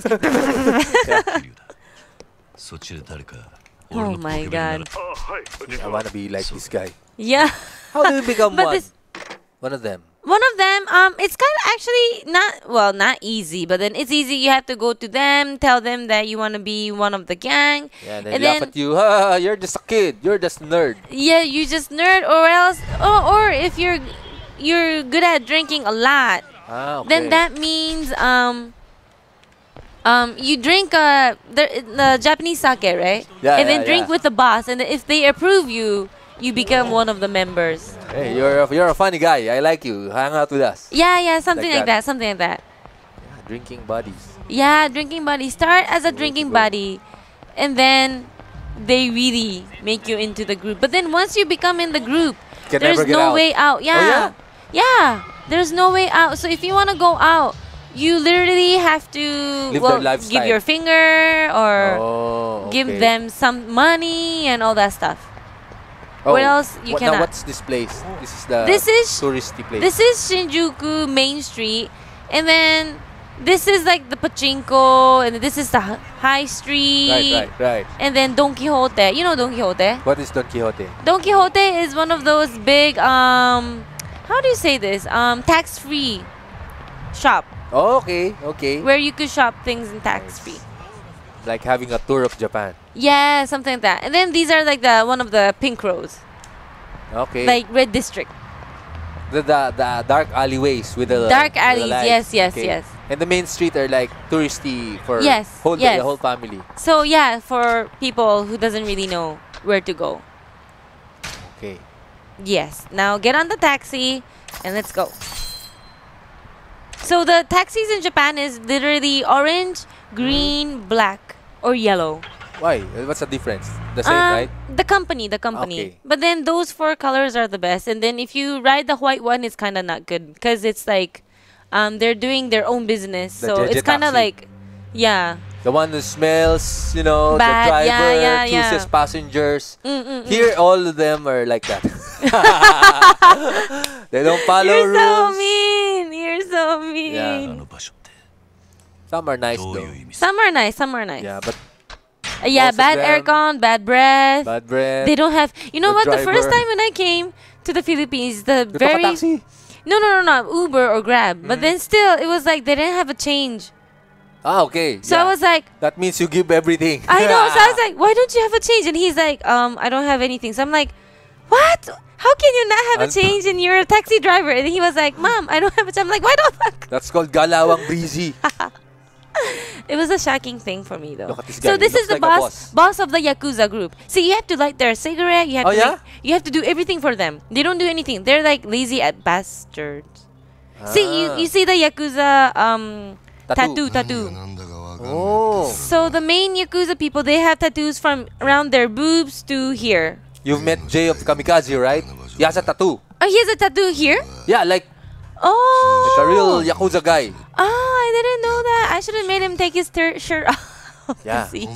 そっちで誰か Oh 俺のポケ my ベルなら god. I wanna be like this guy. Yeah. How do you become But one? this, One of them. One of them, um, it's kind of actually not, well, not easy, but then it's easy. You have to go to them, tell them that you want to be one of the gang. Yeah, and then And laugh then- at you. Ha, you're just a kid. You're just a nerd. Yeah, you just nerd, or else, oh, or if you're you're good at drinking a lot, Ah, okay. then that means um um you drink uh the, the Japanese sake, right? Yeah, and then yeah, drink yeah. with the boss, and if they approve you, you become one of the members. Hey, you're a, you're a funny guy. I like you. Hang out with us. Yeah, yeah, something Like like, that. that. something like that. Yeah, drinking buddies. Yeah, drinking buddy. Start as a Way to drinking go. buddy, and then they really make you into the group. But then once you become in the group, Can there's never get no out. Oh, way out. Yeah. yeah, there's no way out. So if you want to go out, you literally have to Live well, their give lifestyle. your finger or Oh, give okay. them some money and all that stuff. Oh, what else you what, now cannot? what's this place? This is the This is touristy place. This is Shinjuku Main Street, and then this is like the pachinko, and this is the h- high street. right, right, right. And then Don Quixote. You know Don Quixote? What is Don Quixote? Don Quixote is one of those big um how do you say this? Um tax-free shop Oh, okay, okay. where you could shop things in tax-free. Like having a tour of Japan. Yeah, something like that. And then these are like the one of the pink roads. Okay. Like Red District. the, the the dark alleyways with the Dark with the alleys, lights. yes, yes, Okay. yes. And the main street are like touristy for Yes, whole yes. the whole family. So yeah, for people who doesn't really know where to go. Okay. Yes. Now get on the taxi and let's go. So the taxis in Japan is literally orange, green, black, or yellow. Why? What's the difference? The same, Um, right? The company, the company. Okay. But then those four colors are the best. And then if you ride the white one, it's kind of not good because it's like um, they're doing their own business. The so Jeje it's kind of taxi. like, yeah. The one who smells, you know, Bad, the driver yeah, yeah, yeah. chooses passengers. Mm, mm, mm. Here, all of them are like that. They don't follow You're so rules. mean. You're so あ mean. の場所って Some are nice どう though. いう意味 Some are nice. Some are nice. Yeah, but Uh, yeah, most of bad them- aircon, bad breath. bad breath. They don't have. You know The what? The first driver. time when I came to the Philippines, the You took a very taxi? no, no, no, no, Uber or Grab. But Mhm. then still, it was like they didn't have a change. Ah, okay. So yeah. I was like, That means you give everything. I know. So I was like, why don't you have a change? And he's like, um, I don't have anything. So I'm like, what? How can you not have a An- change and you're a taxi driver? And he was like, Mom, I don't have a change. I'm like, why don't fuck? That's called galawang breezy. It was a shocking thing for me though. Look at this So guy. He this is looks the like a boss, boss of the Yakuza group. See, you have to light their cigarette. You have Oh, to yeah? make- you have to do everything for them. They don't do anything. They're like lazy at bastards. See, you, Ah. you see the Yakuza um tattoo tattoo. Oh. So the main Yakuza people, they have tattoos from around their boobs to here. You've met Jay of Kamikaze, right? He has a tattoo. Oh, he has a tattoo here. Yeah, like, Oh, like a real Yakuza guy. Oh, I didn't know that. I should have made him take his ter- shirt off. to Yeah. see.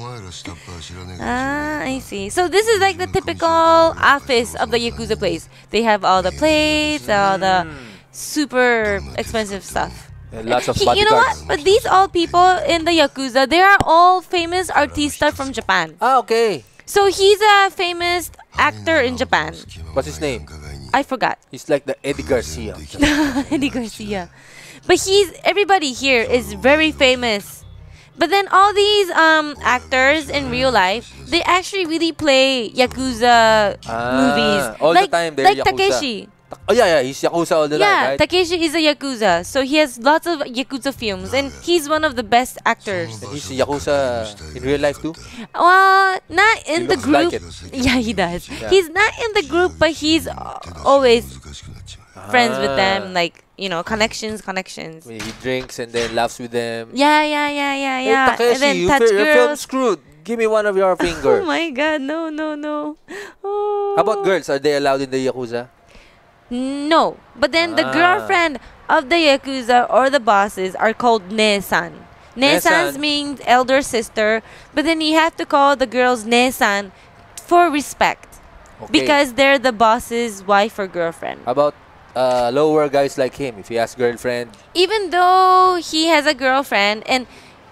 Ah, I see. So this is like the typical office of the Yakuza place. They have all the plates, all the super expensive stuff. And lots of He- you know what? bodyguards. But these all people in the Yakuza, they are all famous artista from Japan. Ah, okay. So he's a famous actor in Japan. What's his name? I forgot. He's like the Eddie Garcia. Eddie Garcia. But he's everybody here is very famous. But then all these um actors in real life, they actually really play Yakuza Ah, movies. all the like, time they're like Yakuza. Takeshi. Oh, yeah, yeah. He's Yakuza all the Yeah, time, right? Takeshi is a Yakuza. So he has lots of Yakuza films and he's one of the best actors. And he's a Yakuza in real life too? Well, not in He the looks group. like it. Yeah, he does. Yeah. He's not in the group, but he's uh, always friends with them. Ah. Like, you know, connections, connections. He drinks and then laughs with them. Yeah, yeah, yeah, yeah, Hey, yeah. Takeshi, and then you touch fi- your film girls. screwed. Give me one of your Oh fingers. my god, no, no, no. Oh. How about girls? Are they allowed in the Yakuza? No. But then the Ah. girlfriend of the Yakuza or the bosses are called Nesan. Nesans Nesan. means elder sister, but then you have to call the girls Nesan for respect. Okay. Because they're the boss's wife or girlfriend. How about uh, lower guys like him? If he has girlfriend, Even though he has a girlfriend and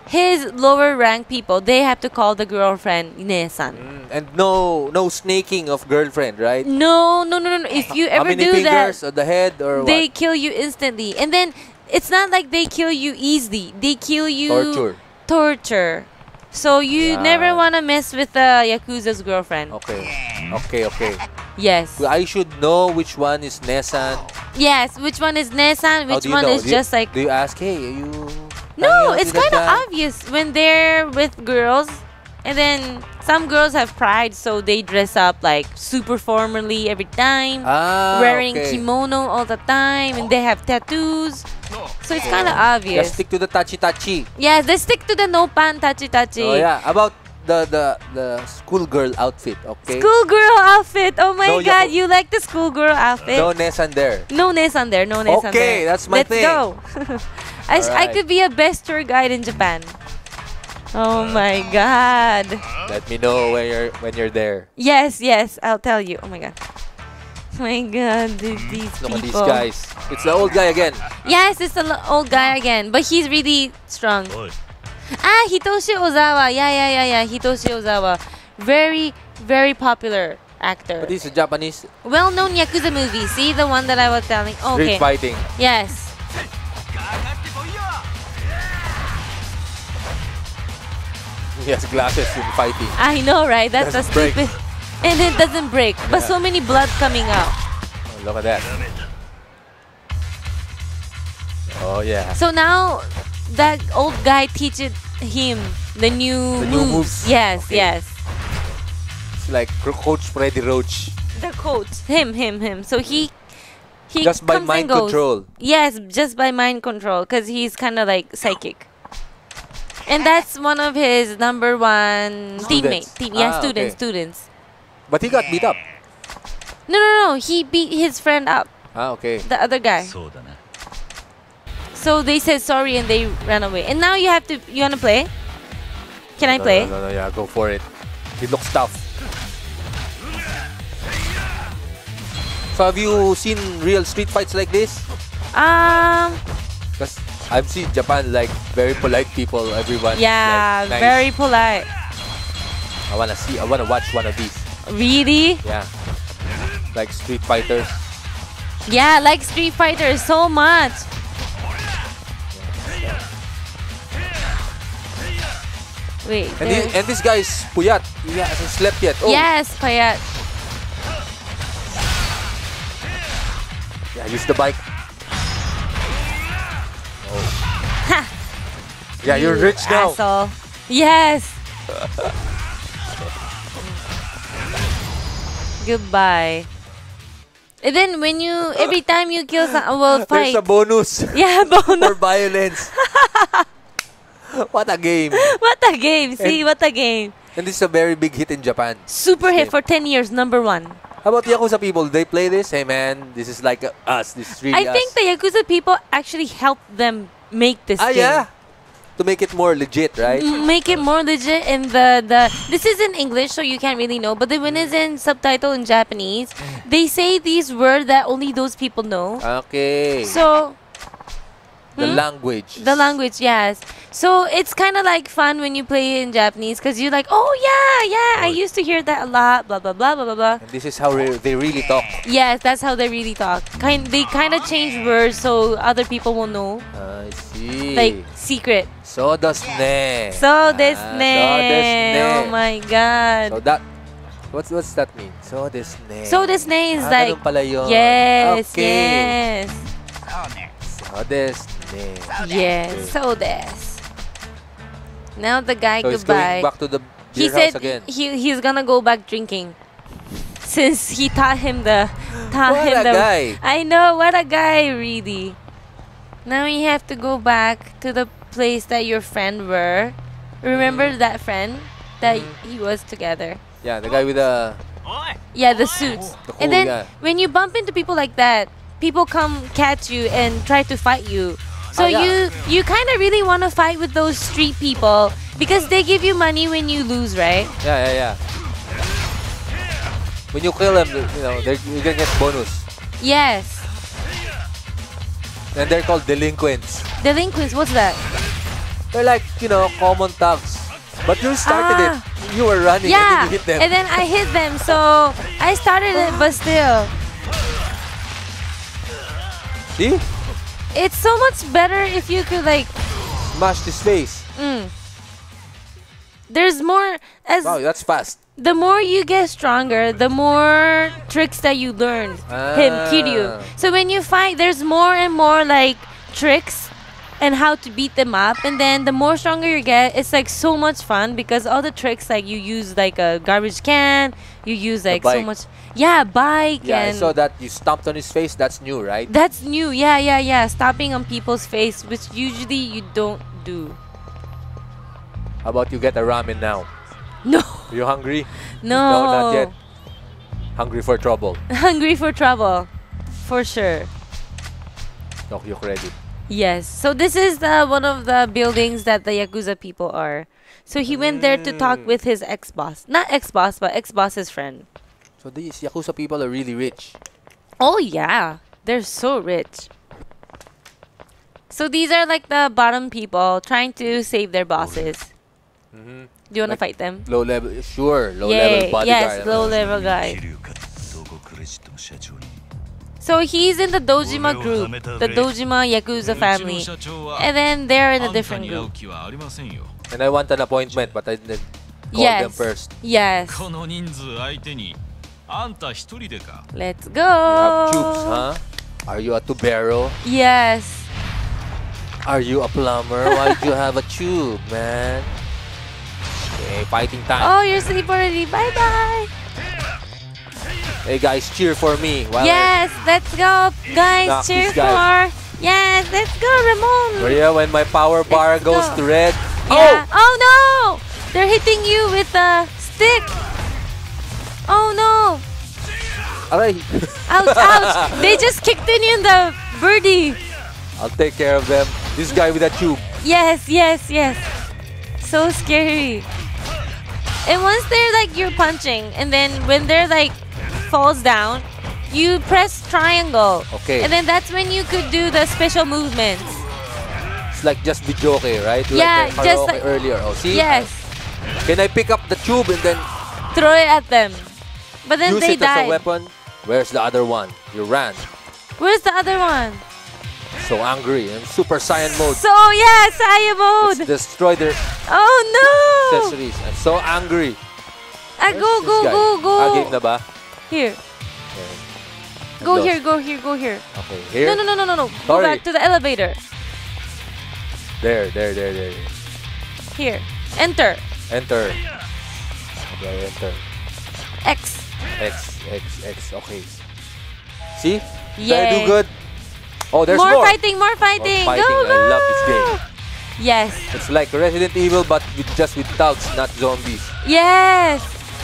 his lower rank people, they have to call the girlfriend Ine-san. Mm, and no no snaking of girlfriend, right? No, no, no, no, no. If you How ever many do fingers that, on the head or they what? kill you instantly. And then it's not like they kill you easily. They kill you Torture. torture. So you Yeah. never want to mess with the Yakuza's girlfriend. Okay. Okay, okay. Yes. I should know which one is Nesan. Yes, which one is Nesan, How which do you one know? is Do you- just like... Do you ask, hey, are you... No, hanging out it's with that kind of guy? obvious when they're with girls. And then some girls have pride, so they dress up like super formally every time. Ah, wearing okay. kimono all the time, and they have tattoos. So it's kind of Just obvious. stick to the touchy-touchy. Yes, they stick to the no pan tachi tachi. Oh, yeah. About the the the schoolgirl outfit, okay? Schoolgirl outfit. Oh my No, god, Yaku- you like the schoolgirl outfit? No Nesan there. No Nesan there, no Nesan Okay, there. that's my Let's thing. go. I, sh- I Alright. could be a best tour guide in Japan. Oh my god. Let me know when you're when you're there. Yes, yes, I'll tell you. Oh my god. Oh my god, th- these Look people. at these guys. It's the old guy again. Yes, it's the l- old guy again, but he's really strong. おい Ah, Hitoshi Ozawa. Yeah, yeah, yeah, yeah. Hitoshi Ozawa. Very, very popular actor. But this is a Japanese Well-known Yakuza movie. See the one that I was telling? Okay. street fighting. Yes. He has glasses in fighting. I know, right? That's a Doesn't break. stupid. And it doesn't break, but Yeah. so many blood coming out. Oh, look at that. Oh yeah. So now that old guy teaches him the new The moves. new moves. Yes, Okay. yes. It's like Cro- Coach Freddy Roach. The coach. Him, him, him. So he he Just by comes and mind goes. control. Yes, just by mind control, because he's kind of like psychic. And that's one of his number one Students. teammates. Team, yeah, Ah, students, okay. students. But he got beat up. No, no, no. He beat his friend up, Ah, okay. the other guy. そうだな So they said sorry and they ran away. And now you have to. You wanna play? Can I No, play? No, no, no, yeah, go for it. He looks tough. So have you seen real street fights like this? Um. Because I've seen Japan like very polite people. Everyone. Yeah, like, nice. very polite. I wanna see. I wanna watch one of these. Really? Yeah. Like street fighters. Yeah, like Street Fighter so much. Wait. And, this, there's- and this guy is puyat. He hasn't slept yet. Oh. Yes, Payat. Yeah, use the bike. Oh. Yeah, you're rich now. Asshole. Yes. Goodbye. And then when you every time you kill someone, well, fight. There's a bonus Yeah, for bonus. violence. What a game. What a game! See, what a game! And this is a very big hit in Japan. Super hit Game. for ten years, number one. How about Yakuza people? They play this? Hey man, this is like uh, us. This is really I us. think the Yakuza people actually helped them make this Ah, game. yeah. To make it more legit, right? M- Make it more legit, and the, the this is in English, so you can't really know. But the when it's in subtitle in Japanese, they say these words that only those people know. Okay. So the Hmm? language. the language, yes. So it's kind of like fun when you play it in Japanese, because you're like, oh yeah, yeah, I Oh. used to hear that a lot. Blah blah blah blah blah blah. And this is how re- they really talk. Yes, that's how they really talk. Kind they kind of change words so other people will know, I see. like secret. So does ne. So this Ah, ne. So does ne. Oh my god. So that. What's what's that mean? So this ne. So this name is Ah, like ganun pala yun. yes, Okay. yes, So this ne. yes. Okay. So this. Now the guy So he's goodbye. going back to the He beer said house again. he he's gonna go back drinking, since he taught him the taught What him a the. guy. I know, what a guy, really. Now you have to go back to the place that your friend were. Remember that friend that Mm-hmm. he was together? Yeah, the guy with the. Yeah, the suits. The and cool then guy. when you bump into people like that, people come catch you and try to fight you. So Ah, yeah. you you kind of really want to fight with those street people because they give you money when you lose, right? Yeah, yeah, yeah. When you kill them, you know, they're- you're gonna get bonus. Yes. And they're called delinquents. Delinquents, what's that? They're like, you know, common thugs. But you started Ah. it. You were running Yeah, and then you hit them. and then I hit them. So I started it, but still, See? it's so much better if you could like. Smash this face. Mm, there's more as Wow, that's fast. the more you get stronger, the more tricks that you learn. Him, Kiryu. Ah. So when you fight, there's more and more like tricks and how to beat them up. And then the more stronger you get, it's like so much fun because all the tricks, like you use like a garbage can, you use like so bike. much. Yeah, bike. Yeah, I and saw that you stomped on his face. That's new, right? that's new. Yeah, yeah, yeah. Stopping on people's face, which usually you don't do. How about you get a ramen now? No. Are you hungry? No. No, not yet. Hungry for trouble. Hungry for trouble. For sure. Tokyo credit. Yes. So this is the one of the buildings that the Yakuza people are. So he went there to talk Mm. with his ex-boss. Not ex-boss, but ex-boss's friend. So these Yakuza people are really rich. Oh yeah. They're so rich. So these are like the bottom people trying to save their bosses. Mm-hmm. Do you want to Like fight them? Low level, sure. Low Yay. level bodyguard. Yes, low level guy. So he's in the Dojima group, the Dojima Yakuza family. And then they're in a different group. And I want an appointment, but I didn't call Yes. them first. Yes. この人数相手にあんた一人でか Let's You have tubes, go. huh? Are you a tubero? Yes. Are you a plumber? Why'd you have a tube, man? Okay, fighting time. Oh, you're asleep already. Bye bye. Hey guys, cheer for me. While I- Yes, let's go, guys. Knock Cheer these guys. for. Yes, let's go, Ramon. Maria, when my power bar Let's goes go. to red. Yeah. Oh no! They're hitting you with a stick. Oh no! Oh! Alright. Ouch! Ouch! They just kicked in in the birdie. I'll take care of them. This guy with a tube. Yes, yes, yes. So scary. And once they're like you're punching, and then when they're like falls down, you press triangle. Okay. And then that's when you could do the special movements. It's like just videoke, right? Yeah, like the just karaoke like- earlier. Oh, see? Yes. Can I pick up the tube and then Throw it at them. But then use they it as a died. weapon? Where's the other one? You ran. Where's the other one? So angry. I'm Super Saiyan mode. So yeah, Saya Let's mode. destroy their Oh no! accessories. I'm so angry. Ah, Where's go, this go, guy? go, go. Ah, game na ba? Here. Okay. Go I'm here, lost. go here, go here. Okay, here. No, no, no, no, no, no. Go Sorry. back to the elevator. There, there, there, there. Here. Enter. Enter. Okay, enter. X. X, X, X. Okay. See? Did I Yay. do good? Oh, there's more, more. fighting, more fighting. More fighting. Go, I go. love this game. Yes. It's like Resident Evil, but with just with thugs, not zombies. Yes.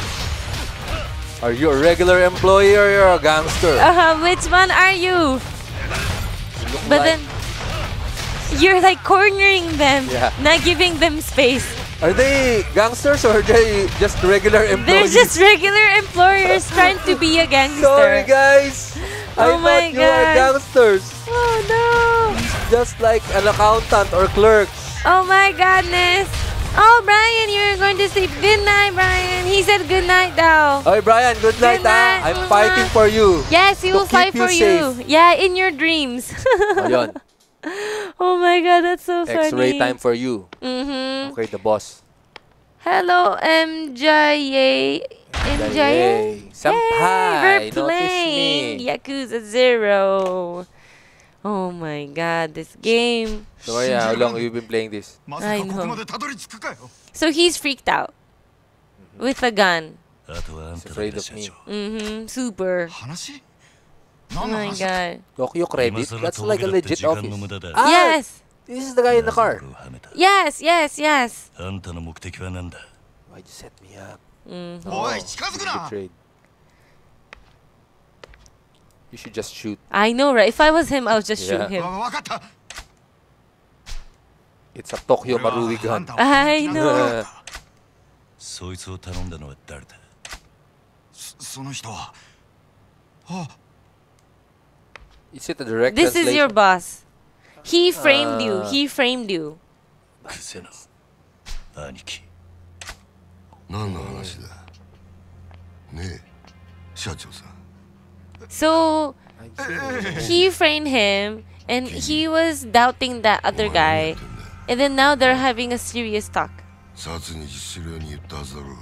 Are you a regular employee or you're a gangster? Uh, which one are you? You look But like- then you're like cornering them, Yeah. not giving them space. Are they gangsters or are they just regular They're employees? just regular employers trying to be a gangster. Sorry, guys. I Oh my thought you were God. gangsters. Oh no. Just like an accountant or clerk. Oh my goodness. Oh, Brian, you're going to sleep. Good night, Brian. He said good night now. Oy, Brian, good night, Good night, ah. I'm Mama. fighting for you. Yes, he To will fight keep you for you. safe. Yeah, in your dreams. Ayun. Oh my god, that's so funny. X-ray time for you. Mm-hmm. Okay, the boss. Hello, M J A. M J A. Yay. Senpai, We're notice playing me. Yakuza Zero. Oh my god, this game. So, yeah, how long have you been playing this? まさ I かこ know. こまでたどり着くかよ So he's freaked out with a gun. あとはあんただ Afraid けだ of 社 me. 長 Mm-hmm. Super. 話 Oh 何の my 話 god. Tokyo 今 Credit? 更 That's 峠 like a だって legit 時間の office. 無駄だ Ah, Yes. this is the guy in the なぜ car. 俺をはめた Yes, yes, yes. あんたの目的は何だ Why'd you set me up? Mm. おい近づくな Betrayed. You should just shoot. I know, right? If I was him, I would just Yeah. shoot him. わ分かった It's a Tokyo 俺は Marui あ gun. んたを I なん know. だそいつを頼んだのは誰だそその人はあ Is it a direct This is your translation? boss. He framed you. Ah. He framed you. くせな兄貴。 何の話だねえ社長さん So he framed him, and he was doubting that other guy, and then now they're having a serious talk. 殺に実するように言ったはずだろう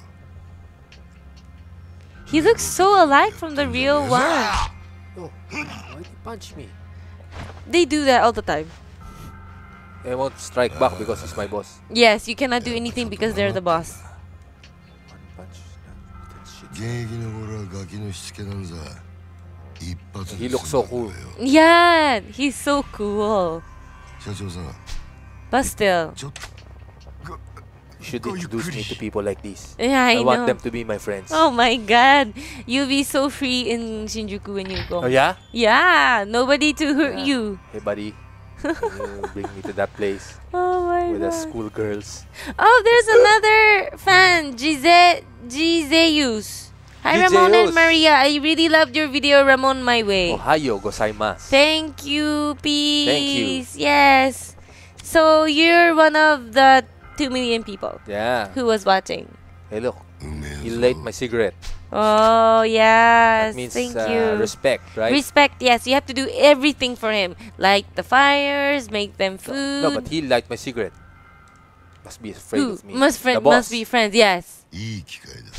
He looks so alike from the real one. Oh, why did you punch me? They do that all the time. I won't strike back because he's my boss. Yes, you cannot do anything because they're the boss. One punch. Shit. 現役の頃はガキのしつけなんざ一発 He で looks 済 so んだ cool. よ Yeah, he's so cool. 社長さん But still, ちょっと You should introduce me to people like this. yeah, I, I want know. them to be my friends. Oh my God, you'll be so free in Shinjuku when you go. Oh, yeah? Yeah, nobody to hurt Yeah. you. Hey, buddy. Can you bring me to that place Oh my with the God. schoolgirls? Oh, there's another fan, Gize Gizeus. Hi, Ramon and Gizeus. Maria. I really loved your video, Ramon My Way. Ohayo gozaimasu. Thank you, peace. Yes. So you're one of the two million people Yeah. who was watching. Hey, look. うめえ You ぞ light my cigarette. Oh yes, That means thank uh, you. respect, right? Respect, yes. You have to do everything for him, light the fires, make them food. No, but he light my cigarette. Must be afraid Who? of me. Must The friend, boss. must be friends. Yes. いい機会だ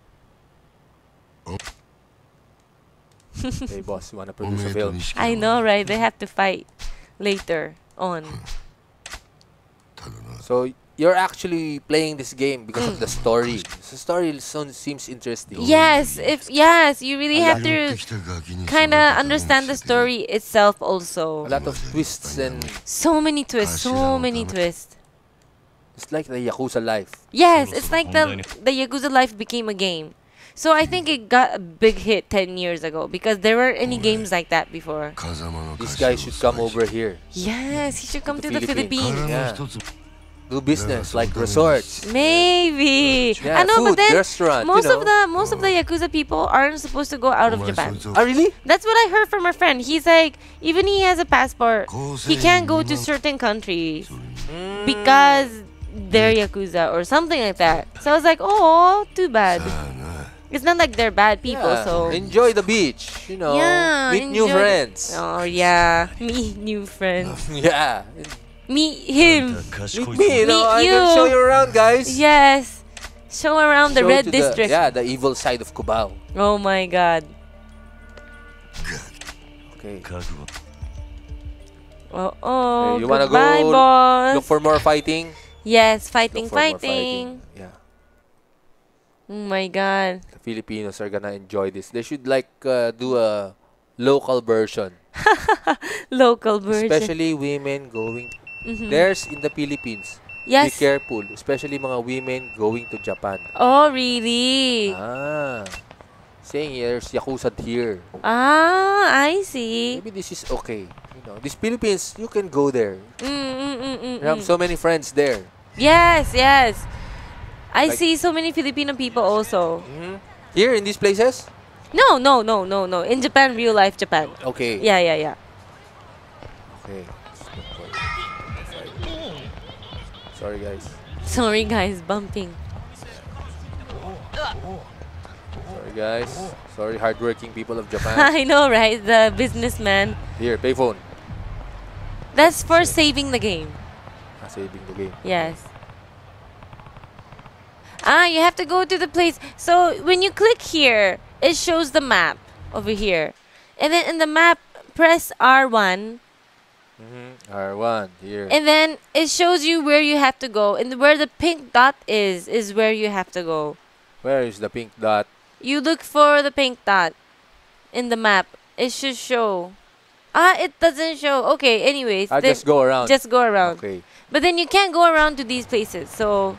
Hey, boss, you wanna お produce め a えと film? 錦 I 野 know, right? They have to fight later on. ただな So you're actually playing this game because of the story. The story sounds seems interesting. Yes, if yes, you really have 拾って to きたガキに kind 育 of てた understand the 恩着せて story itself A also. lot of twists and So many twists, so many twists. it's like the Yakuza life. Yes, it's like the the Yakuza life became a game. So I think it got a big hit ten years ago because there weren't any games like that before. 風間の This 頭 guy を should 探 come し over here. Yes, he should come to the Philippines. Philippines. 体 Yeah. の一つ Do business like resorts. Maybe. Yeah, I know, food, but then restaurant, most you know. of the most of the Yakuza people aren't supposed to go out お of 前そ Japan. いつを Ah, really? That's what I heard from a friend. He's like, even he has a passport, 構成 he 員 can't go to に certain countries それに Mm. because they're Yakuza or something like that. So I was like, oh, too bad. さあな It's not like they're bad people, Yeah. so Enjoy the beach, you know. yeah, Meet new enjoy the- friends. Oh yeah, meet new friends. Yeah. Meet him. 賢 Meet い me, you ぞ know. I Meet can you. show you around, guys. Yes. Show around the Show red to district. yeah, the evil side of Cubao. Oh my god. Okay. 覚悟 Oh, oh Hey, you wanna goodbye, go boss. Look for more fighting. Yes, fighting, Look for more fighting. Yeah. Oh my god. The Filipinos are gonna enjoy this. They should like uh, do a local version. Local version. Especially women going. Mhm. There's in the Philippines. Yes. Be careful. Especially mga women going to Japan. Oh, really? Ah. Saying there's Yakuza here. Ah, I see. Maybe this is okay. You know, these Philippines, you can go there. Mm, mm, mm, mm, You have mm. so many friends there. Yes, yes. I Like- see so many Filipino people also. Mhm. Here in these places? No, no, no, no, no. In Japan, real life Japan. Okay. Yeah, yeah, yeah. Okay. Sorry, guys. Sorry, guys, bumping. Sorry, guys. Sorry, hardworking people of Japan. I know, right? The businessman. Here, payphone. That's for saving the game. Ah, saving the game. Yes. Ah, you have to go to the place. So when you click here, it shows the map over here. And then in the map, press R one. Mm-hmm. R one, here. And then it shows you where you have to go. And where the pink dot is, is where you have to go. Where is the pink dot? You look for the pink dot in the map. It should show. Ah, it doesn't show. Okay, anyways. I'll then just go around. Just go around. Okay. But then you can't go around to these places. So,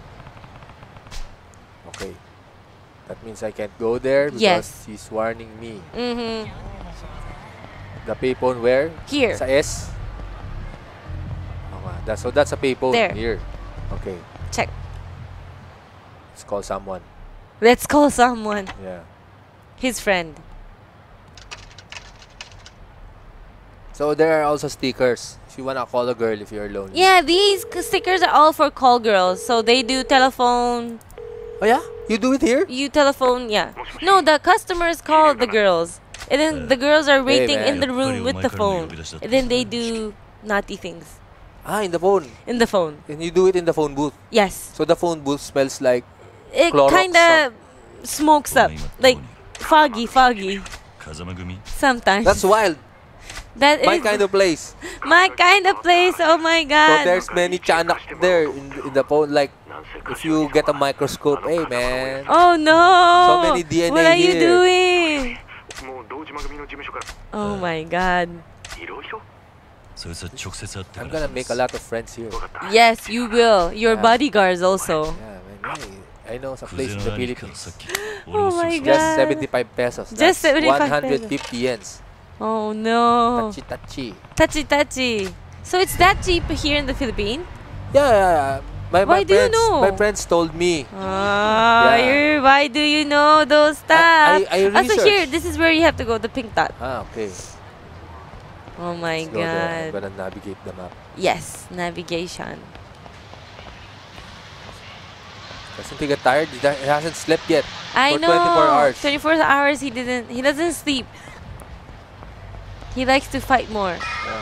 Okay. That means I can't go there because Yes. he's warning me. mm-hmm. The payphone where? Here. Sa S? Oh, nga. That's, so that's a payphone There. here. Okay. Check. Let's call someone. Let's call someone. Yeah. His friend. So there are also stickers if you wanna call a girl if you're lonely. Yeah, these c- stickers are all for call girls. So they do telephone. Oh yeah? You do it here? You telephone, yeah. No, the customers call the girls. And then the girls are Hey, waiting man. in the room with the phone. And then they do naughty things Ah, in the phone. in the phone. And you do it in the phone booth. Yes. So the phone booth smells like It Clorox, kind of smokes up. Like foggy, foggy. 風間組 Sometimes. that's wild. That My is kind of place. my kind of place. Oh my So god. there's many chanak there in, in the phone. Like if you get a microscope, hey man. Oh no. So many D N A What are you here. doing? Oh my god. そいつは直接会って I'm から gonna make a lot of friends here. Yes, you will. Your Yeah. bodyguards also. Yeah, man. Hey, I know some ク place ゼ in の the 兄貴から Philippines. さっき Oh 俺の my すぐ god. Just seventy-five pesos. Just That's seventy-five one hundred fifty yens. Oh no. Tachi tachi. Touchy touchy. So it's that cheap here in the Philippines? Yeah, yeah, yeah. My, my Why do you friends, know? my friends told me. Ah, Yeah. you're- why do you know those stuff? I- I Ah, so researched. here, this is where you have to go, the pink dot. Ah, okay. Oh my Let's go there. I'm god. gonna navigate the map. Yes, navigation. Doesn't he get tired? He do- he hasn't slept yet. I For know. twenty-four hours. twenty-four hours he didn't he doesn't sleep. He likes to fight more. Yeah.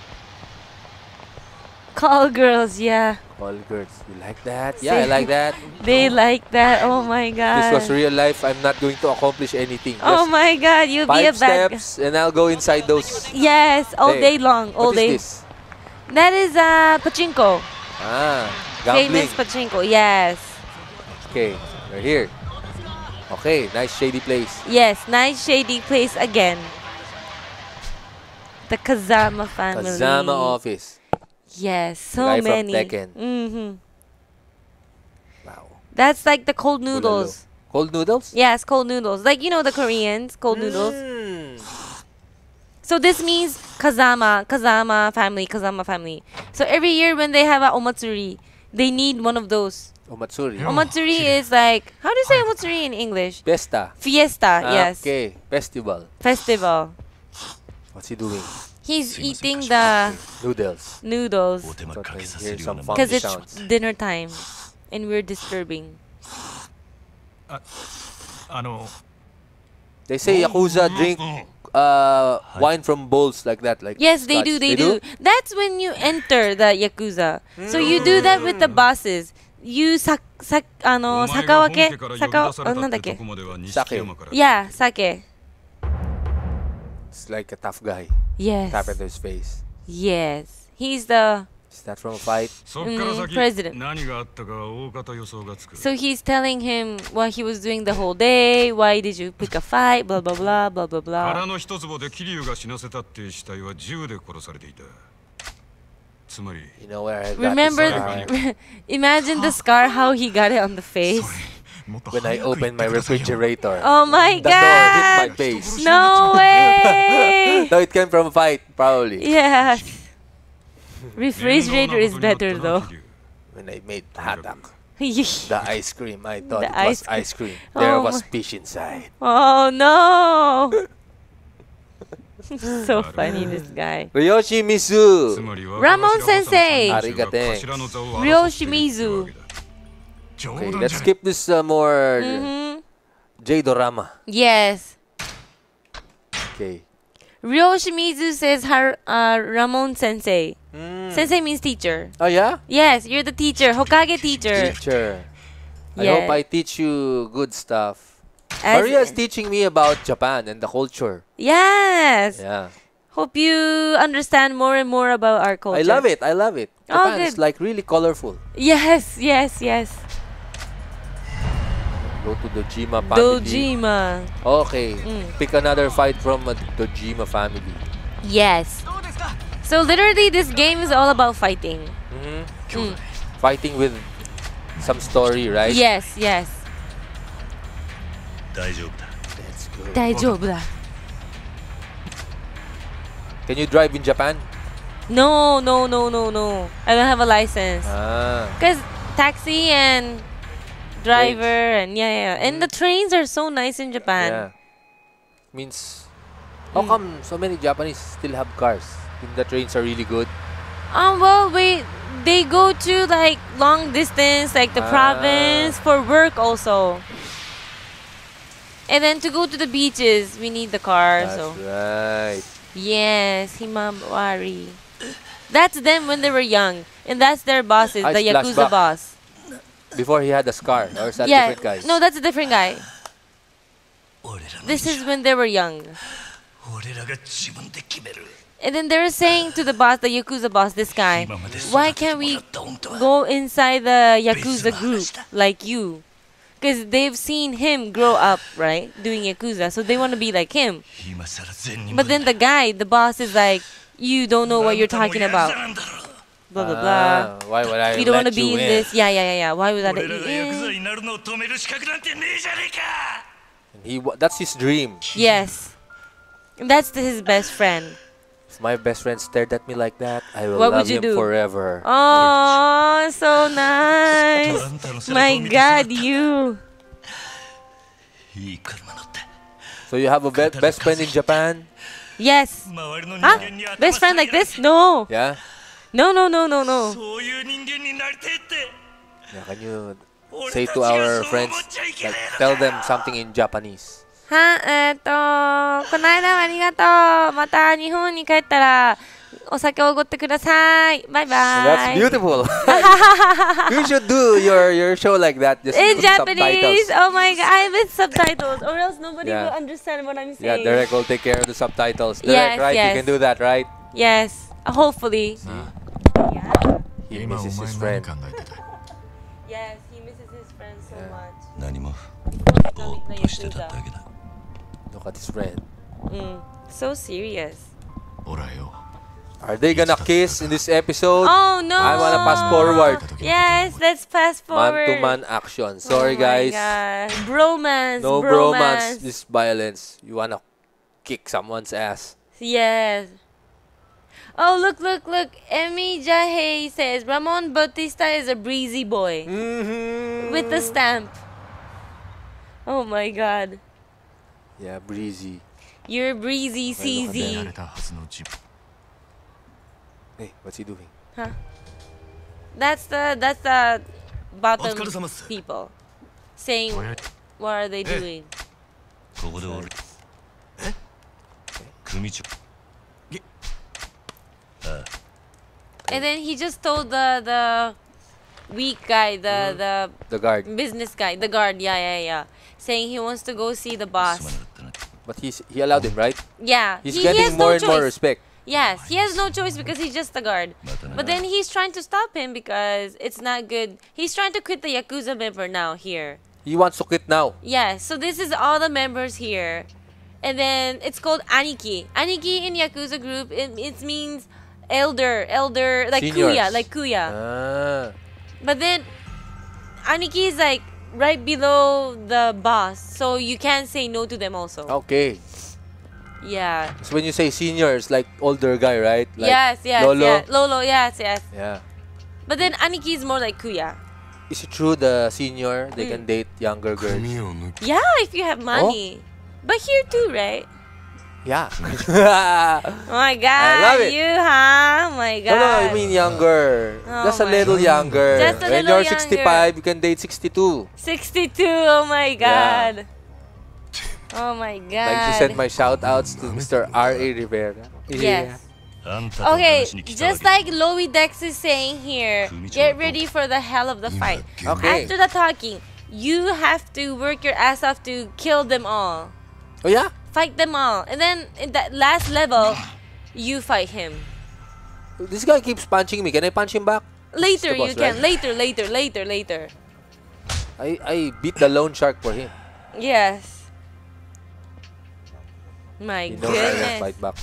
Call girls, yeah. All girls. You like that? Yeah, I Say- like that. They like that. Oh my god. This was real life. I'm not going to accomplish anything. Oh Just my god, you'll be a five bad guy. steps and I'll go inside those. Yes, all Hey, day long, all What is day. this? That is uh pachinko. Ah, gambling. Famous pachinko. Yes. Okay, we're here. Okay, nice shady place. Yes, nice shady place again. The Kazama family. Kazama office. Yes, so Guy from many. Tekken. Mm-hmm. Wow. That's like the cold noodles. Cold noodles? Yes, cold noodles. Like you know the Koreans, cold noodles. Mm. So this means Kazama, Kazama family, Kazama family. So every year when they have a omatsuri, they need one of those. Omatsuri. Omatsuri is like, how do you say omatsuri in English? Fiesta. Fiesta, Ah, yes. Okay, festival. Festival. What's he doing? He's eating the Noodles. noodles お手間 So かけ I さ hear せるよう some な fun because it's sounds. dinner time and we're disturbing. あの They say Yakuza drink uh, wine from bowls like that. Like Yes, they scotch. do, they, do. That's when you enter the Yakuza. So you do that with the bosses. You sak, sak, あの、 お前が本家 sakawake? から呼び Saka, 出され ah, たなんっだってけとこまでは錦 Sake. 山から Yeah, sake. It's like a tough guy. Yes. Tap into his face. Yes. He's the... Is that from a fight? そっから Mm, 先 president. 何があったか大方予想がつく So he's telling him what he was doing the whole day. Why did you pick a fight? Blah, blah, blah, blah, blah, 腹 blah. の一坪で桐生が死なせたっていう死体は銃で殺されていたつまり You know where I got Remember, this scar? imagine the scar, how he got it on the face. もっと When I 早く言っ opened て my くださいよ refrigerator. Oh my The door hit my god! face. No way! So it came from a fight, probably. Yes. Refrigerator is better though. When I made hatak. The The ice cream, I thought The it was ice cream. ice cream. There Oh was my- fish inside. Oh no! So funny, this guy. Ryoshi つ Mizu. まり Ramon Sensei. 頭数が Ryoshi Mizu. 冗 Okay, 談 let's じゃない skip this uh, more Mm-hmm. J-dorama. Yes. Okay. Ryoshimizu says Har- uh, Ramon Sensei. Mm. Sensei means teacher. Oh yeah? Yes, you're the teacher. Hokage teacher. Teacher. I Yeah. hope I teach you good stuff. As- Maria is teaching me about Japan and the culture. Yes. Yeah. Hope you understand more and more about our culture. I love it. I love it. Oh, Japan is good. like really colorful. Yes, yes, yes. Go to Dojima family. Dojima. Okay. Mm. Pick another fight from a Dojima family. Yes. So literally, this game is all about fighting. Mm-hmm. Mm. Fighting with some story, right? Yes, yes. 大丈夫だ That's good. 大丈夫だ. Can you drive in Japan? No, no, no, no, no. I don't have a license. Ah. Because taxi and driver and yeah, yeah. And the trains are so nice in Japan. Yeah. Means, how come so many Japanese still have cars? the trains are really good. Um, well, wait, they go to like long distance, like the Ah. province, for work also. And then to go to the beaches, we need the car. That's so right. yes, Himawari. That's them when they were young, and that's their bosses, Ah, the it's Yakuza flashback. boss. Before he had a scar, or is that Yeah, different guys? no, that's a different guy. This is when they were young. And then they were saying to the boss, the Yakuza boss, this guy, why can't we go inside the Yakuza group like you? Because they've seen him grow up, right, doing Yakuza, so they want to be like him. But then the guy, the boss, is like, you don't know what you're talking about. Blah, blah, blah. Ah, why would I You don't want let to be you in this. Yeah, yeah, yeah, yeah. Why would I let you in? And he, wa- that's his dream. Yes. And that's the, his best friend. If my best friend stared at me like that, I will What would love you him do? forever. Oh, so nice. My God, you. So you have a be- best friend in Japan? Yes. Huh? Best friend like this? No. Yeah? No, no, no, no, no. Yeah, can you say to our friends, like, tell them something in Japanese? は、えーっと、この間はありがとう。また日本に帰ったらお酒をおごってください。バイバ That's イ。 beautiful. You should do your, your show like that. Just In put Japanese. subtitles. Oh my God, I miss subtitles, or else nobody Yeah. will understand what I'm Yeah, saying. Derek will take care of the subtitles. Derek, Yes, right? yes. You can do that, right? Yes, uh, hopefully. He misses his friend. Yes, he misses his friend so Yeah. much. 何も Before ぼーっ becoming と the してた Yakuza. だけだ Look at his friend. Mm, so serious. ほらよ Are they gonna kiss in this episode? Oh no! I wanna pass forward. Yes, let's pass forward. Man-to-man action. Sorry, Oh my guys. God. Bromance. No bromance. bromance. This is violence. You wanna kick someone's ass. Yes. Oh, look, look, look. Emi Jahe says Ramon Bautista is a breezy boy. Mm-hmm. With the stamp. Oh my God. Yeah, breezy. You're breezy, C や Z. られたはずの自分 Hey, what's he doing? Huh? That's the that's the bottom お疲れ様っす people saying 親 what are they doing? ここで俺組長 And then he just told the the weak guy, the the The guard. business guy, the guard, yeah, yeah, yeah, saying he wants to go see the すま boss. なかったな But he's he allowed him, right? Yeah, He's he, he getting has more no and more choice. respect. Yes, he has no choice because he's just the guard. またな But then he's trying to stop him because it's not good. He's trying to quit the Yakuza member now here. He wants to quit now. Yeah, so this is all the members here. And then it's called Aniki. Aniki in Yakuza group, it, it means elder, elder, like Seniors. Kuya, like Kuya. Ah. But then Aniki is like right below the boss, so you can't say no to them also. Okay. Yeah. So when you say seniors, like older guy, right? Like yes, yes, Lolo. yes. Lolo, yes, yes. Yeah. But then Aniki is more like Kuya. Is it true the senior they Mm. can date younger girls? 髪を抜き Yeah, if you have money. But here too, right? Yeah. Oh my god, love it. you, huh? Oh my No, god. no, I mean younger. Oh Just a my little God. younger. Just a when little you're sixty-five, younger. you can date sixty-two. sixty-two, oh my Yeah. god. Oh my god. Like to send my shout outs to Mister R A Rivera. Yes. あんたと Okay, 話に来たわ just け like Loey Dex is saying here, get ready for the hell of the fight. Okay. After the talking, you have to work your ass off to kill them all. Oh yeah? Fight them all. And then in that last level, you fight him. This guy keeps punching me. Can I punch him back? Later the boss, you can. right? Later, later, later, later. I, I beat the loan shark for him. Yes. My He knows I won't goodness. fight back.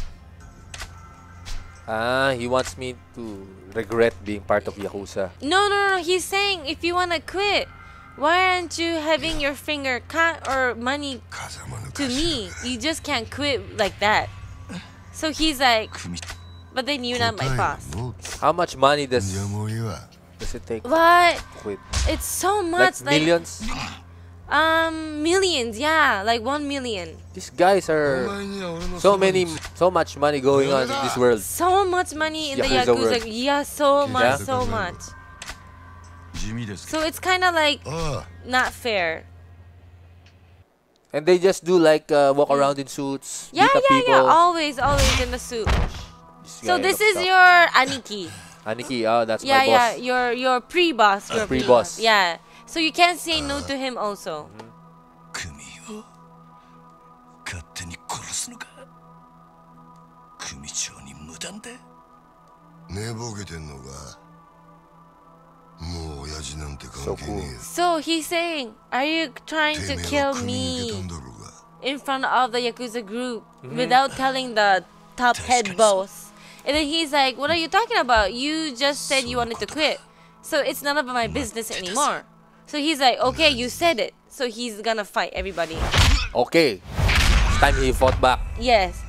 Ah, he wants me to regret being part of Yakuza. No, no, no. He's saying if you want to quit, why aren't you having your finger cut or money 風も抜 to かし me? You just can't quit like that. So he's like, 組 but then you're not my 答え boss. を How much money does じゃあもういいわ does it take to What? quit? It's so Like much. Like, millions? Um, millions, yeah, like one million. These guys are so many, so much money going on in this world. So much money in the Yakuza Yakuza. world. Yeah, so much, Yeah? so much. 地味ですけ So ど it's kind of like ああ not fair. And they just do like uh, walk around in suits, Yeah, beat up yeah, people. yeah. Always, always in the suit. This So guy this looks is tough. your Aniki. Aniki, oh, that's Yeah, my yeah. boss. Your your pre-boss. Your pre-boss. Yeah. So you can't say no to him also. 組を勝手に殺すのか組長に無断で寝ぼけてんのかもう親父なんて関係ねえよ So he's saying, are you trying て to めえ kill は組に行けた me んだろうが in front of the Yakuza group without telling the top head boss? And then he's like, what are you talking about? You just said you wanted to quit. So it's none of my business anymore. So he's like, okay, you said it. So he's gonna fight everybody. Okay. This time he fought back. Yes.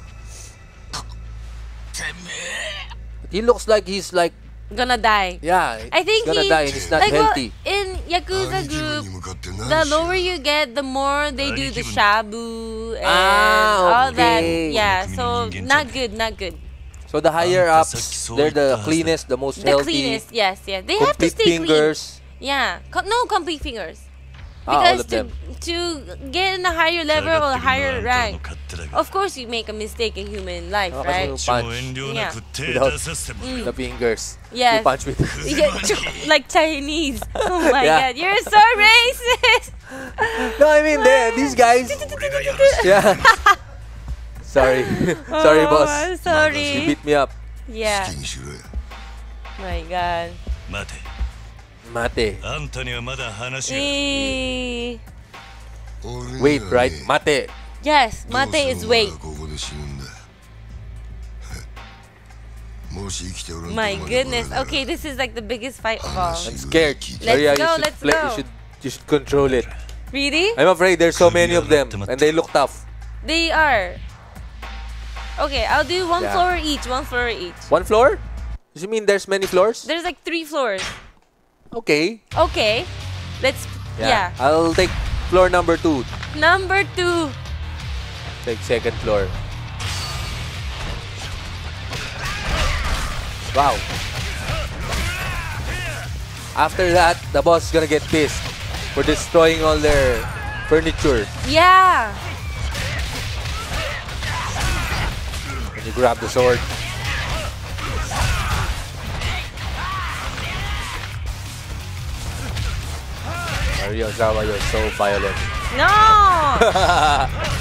He looks like he's like, Gonna die. yeah, I think he's gonna he, die and he's not like, well, healthy. in Yakuza 兄貴分 group, に向かって何 the しよ lower you get, the more they do the shabu and Ah, all that. okay. Yeah, so not good, not good. So the higher Ah, ups, so they're the it- cleanest, the most The healthy, cleanest, yes, yes. They have to complete stay fingers. clean. Yeah, Co- no complete fingers. Ah, all Because of to, them. to get in a higher level or a higher rank, of course you make a mistake in human life, Oh, right? kasi 超 punch 遠慮なく手 Without- 出させてもらう the fingers. Yes. You punch with Yeah, like Chinese. Oh my Yeah. god, you're so racist. No, I mean, they, these guys. Yeah. Sorry. Sorry, Oh, boss. I'm You sorry. beat me up. 好 Yeah. きにしろよ My god. 待て Mate. あんたにはまだ話が Eh. 俺にはね Wait, right? Mate. Yes, どう mate す is るの wait. がここで死ぬんだもし生きておらんと My お前の goodness. 場合 Okay, this is like the biggest fight of all. I'm scared. Let's Maria, go, you should let's play. go. You should, you should control it. Really? I'm afraid there's so many of them, and they look tough. They are. Okay, I'll do one Yeah. floor each. One floor each. One floor? Does it mean there's many floors? There's like three floors. Okay. Okay. Let's. Yeah. I'll take floor number two. Number two. Take second floor. Wow. After that, the boss is gonna get pissed for destroying all their furniture. Yeah. And you grab the sword. Maria Ozawa, you're so violent. No.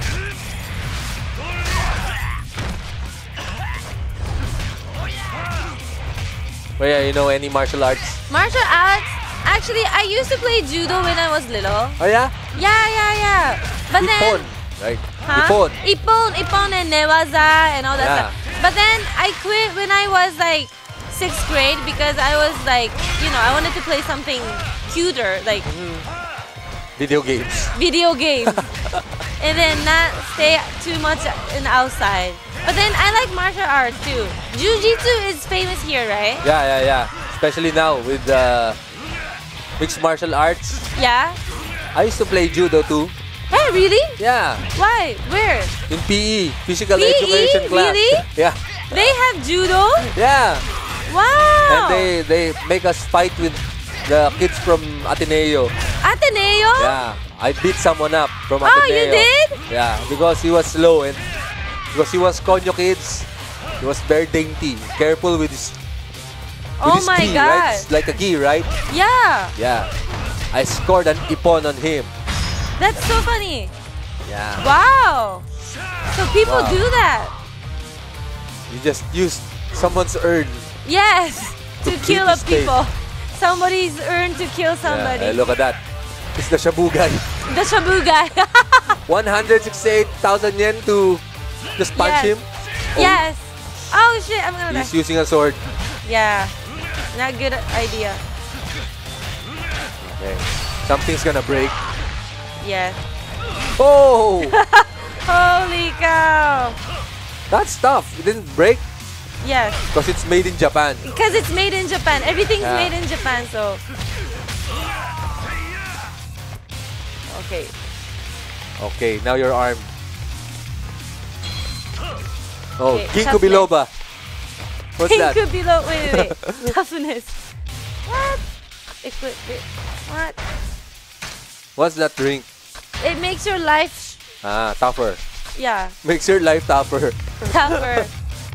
Maria, you know any martial arts? Martial arts. Actually, I used to play judo when I was little. Oh yeah? Yeah, yeah, yeah. But Ippon, then. right? Huh? Ippon. Ippon, Ippon and newaza and all that Yeah. stuff. But then I quit when I was like sixth grade because I was like, you know, I wanted to play something cuter, like Video games. video games. And then not stay too much in outside. But then I like martial arts too. Jiu-jitsu is famous here, right? Yeah, yeah, yeah. Especially now with uh, mixed martial arts. Yeah? I used to play judo too. Hey, really? Yeah, Why? Where? in P E, physical P E? education class. Really? Yeah, They have judo? yeah. Wow! And they they make us fight with the kids from Ateneo. Ateneo? Yeah, I beat someone up from Oh, Ateneo. you did? Yeah, because he was slow and because he was Konyo kids. He was very dainty, careful with his with Oh his my gi, God. right? It's like a gi, right? Yeah. Yeah. I scored an ippon on him. That's so funny. Yeah. Wow. So people Wow. do that. You just used someone's urn. Yes. To To kill beat a his face. people. Somebody's earned to kill somebody. Yeah, eh, look at that. It's the shabu guy. The shabu guy. one hundred sixty-eight thousand yen to just punch Yes. him. Yes. Oh shit, I'm gonna He's die. using a sword. Yeah. Not good idea. Okay. Something's gonna break. Yeah. Oh! Holy cow. That's tough. It didn't break Yes. because it's made in Japan. Because it's made in Japan. Everything's Yeah. made in Japan, so. Okay. Okay, now you're armed. Oh, Okay, Ginkgo toughness. biloba. What's that? Ginkgo biloba. Wait, wait, wait. Toughness. What? Equip it. What? What's that drink? It makes your life. Ah, tougher. Yeah. Makes your life tougher. Tougher.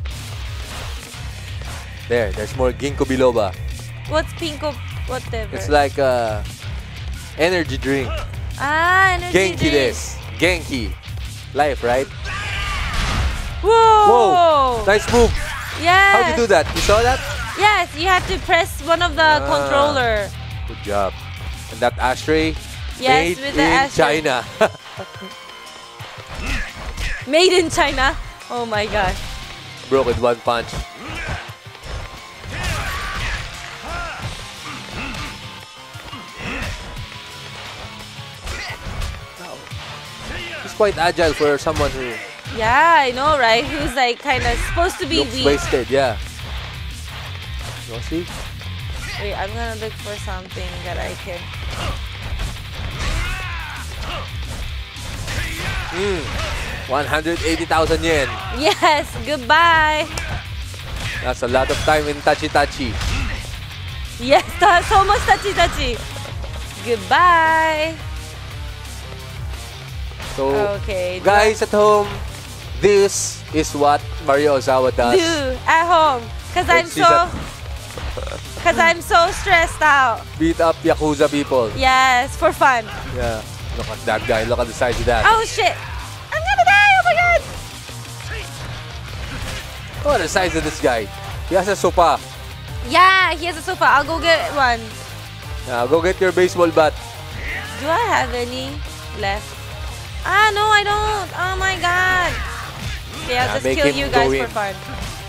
There, there's more Ginkgo biloba. What's pinko? Whatever. It's like a energy drink. Ah, energy Genki drink. des. Genki. Life, right? Whoa! Whoa! Nice move. Yes. How'd you do that? You saw that? Yes, you have to press one of the Ah. controller. Good job. And that ashtray, Yes, made with the in ashtray. China. Made in China. Oh my god. Broke with one punch. He's quite agile for someone who Yeah, I know, right? Who's like kind of supposed to be looks weak. wasted. Yeah. You see? Wait, I'm gonna look for something that I can. Mm. one hundred eighty thousand yen. Yes, goodbye. That's a lot of time in Tachi Tachi. Yes, ta- so much touchy touchy. Goodbye. So, Okay. guys at home, this is what Maria Ozawa does. do at home, cause When I'm she's so, at- cause I'm so stressed out. Beat up Yakuza people. Yes, for fun. Yeah. Look at that guy. Look at the size of that. Oh shit! I'm gonna die! Oh my god! Look at the size of this guy. He has a sopa. Yeah, he has a sofa. I'll go get one. Now, go get your baseball bat. Do I have any left? Ah, no, I don't. Oh my god. Okay, I'll Yeah, just make kill him you go guys in. for fun.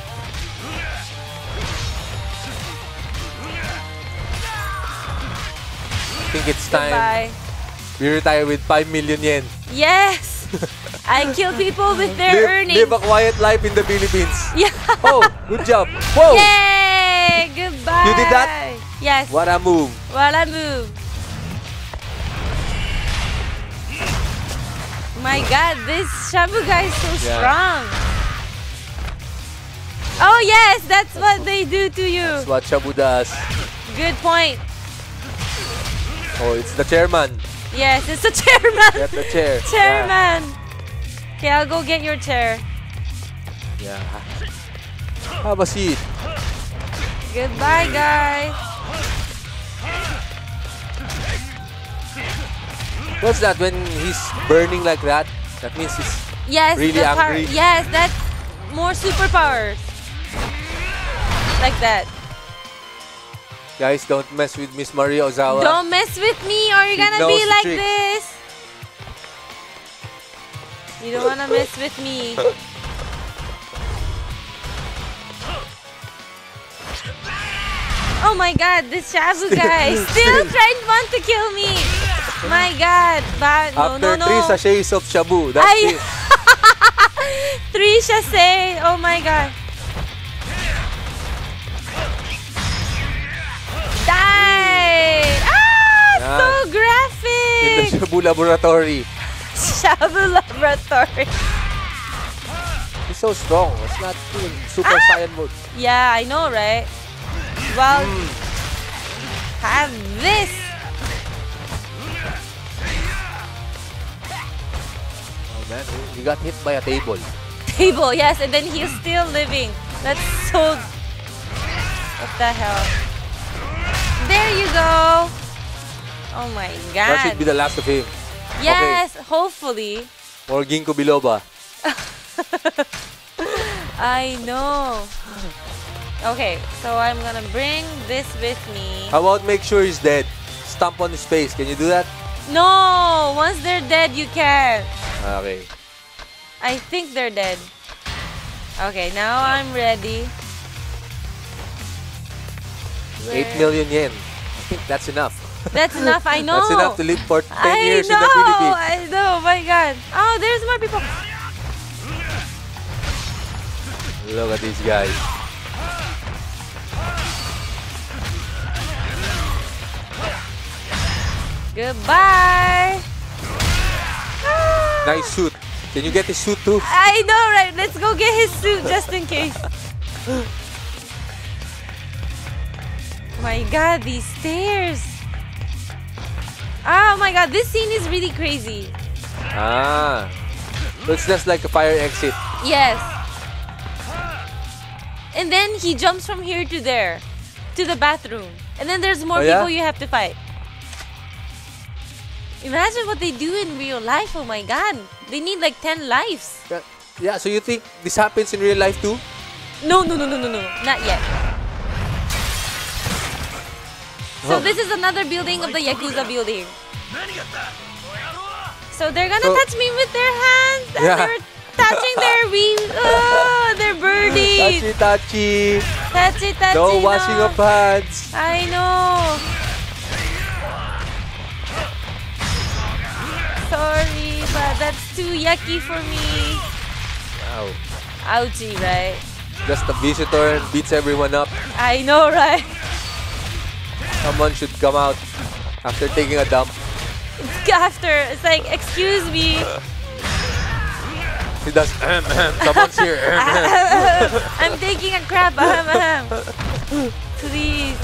I think it's time Goodbye. we retire with five million yen. Yes! I kill people with their Live, earnings. live a quiet life in the Philippines. Yeah. Oh, good job. Whoa! Yay! Goodbye. You did that? Yes. What a move. What a move. My god, this Shabu guy is so Yeah. strong. Oh yes, that's what they do to you. That's what Shabu does. Good point. Oh, it's the chairman. Yes, it's a chairman. Get the chair. Chairman. Okay, I'll go get your chair. Yeah. Have a seat. Goodbye, guys. What's that when he's burning like that? That means he's Yes, really the power. angry. Yes, that's more superpowers. Like that. Guys, don't mess with Miss Maria Ozawa. Don't mess with me or you're She gonna knows be the like tricks. this. You don't wanna mess with me. Oh my god, this Shabu guy still still. trying want to kill me. My god, bad. No, After no, no. three sachets of shabu, that's Ay. it. Three sachet. Oh my god. Die! Ah, Yan. so In the graphic. shabu laboratory. Shabu laboratory. He's so strong. It's not in Super Ah! Saiyan mode. Yeah, I know, right? Well, Hmm. have this. Oh man, he got hit by a table. Table, yes, and then he's still living. That's so. What the hell? There you go. Oh my That should god. be the last of him. Yes, hopefully. Or Ginkgo biloba. I know. Okay, so I'm gonna bring this with me. How about make sure he's dead? Stomp on his face. Can you do that? No, once they're dead, you can. Okay. I think they're dead. Okay, now I'm ready. Eight Where- million yen. I think that's enough. That's enough, I know. That's enough to live for ten I years know, in the Philippines. I know, my god. Oh, there's more people. Look at these guys. Goodbye. Nice suit. Can you get his suit too? I know, right? Let's go get his suit just in case. My god, these stairs. Oh my god, this scene is really crazy. Ah. So it's just like a fire exit. Yes. And then he jumps from here to there, to the bathroom. And then there's more Oh, yeah? people you have to fight. Imagine what they do in real life. Oh my god. They need like ten lives. Yeah, yeah, so you think this happens in real life too? No, no, no, no, no, no. Not yet. So Oh. this is another building of the Yakuza building. So they're gonna So- touch me with their hands. And Yeah. they're touching their wings. Oh, their birdies. Touchy, touchy. Touchy, touchy. No washing of hands. I know. Sorry, but that's too yucky for me. Wow. Ouchie, right? Just a visitor and beats everyone up. I know, right? Someone should come out after taking a dump. After, it's like, excuse me. He does, ahem, ahem. Someone's here. ahem, ahem. I'm taking a crap. Ahem, ahem. Please.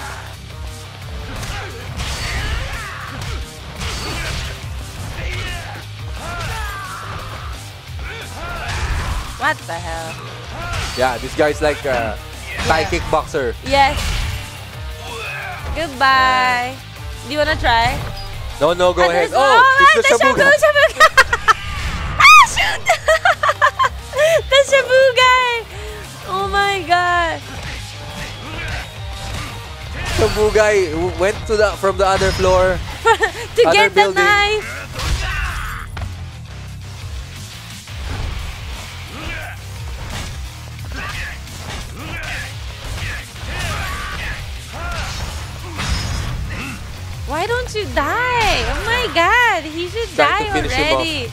What the hell? Yeah, this guy's like a Thai kickboxer. Yes. Goodbye. Do you wanna try? No, no, go Ah, ahead. there's- Oh, right, it's the shabu. shabu, shabu. Ah, shoot! The shabu guy. Oh my god. Shabu guy who went to the from the other floor. To Other get the building. knife. Why don't you die? Oh my god, he should Trying die to finish him off. already.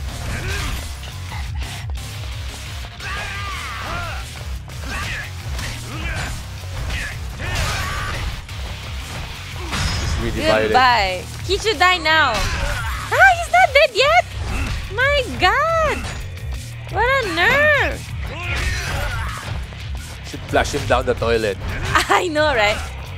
It's really violent. Goodbye. He should die now. Ah, he's not dead yet. My god. What a nerve. Should flush him down the toilet. I know, right?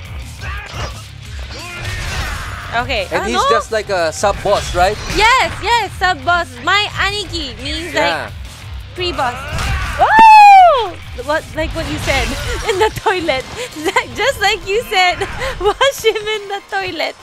Okay. And oh, he's no. just like a sub boss, right? Yes, yes, sub boss. My aniki means Yeah. like pre-boss. Oh! What, like what you said in the toilet. Like, just like you said, wash him in the toilet.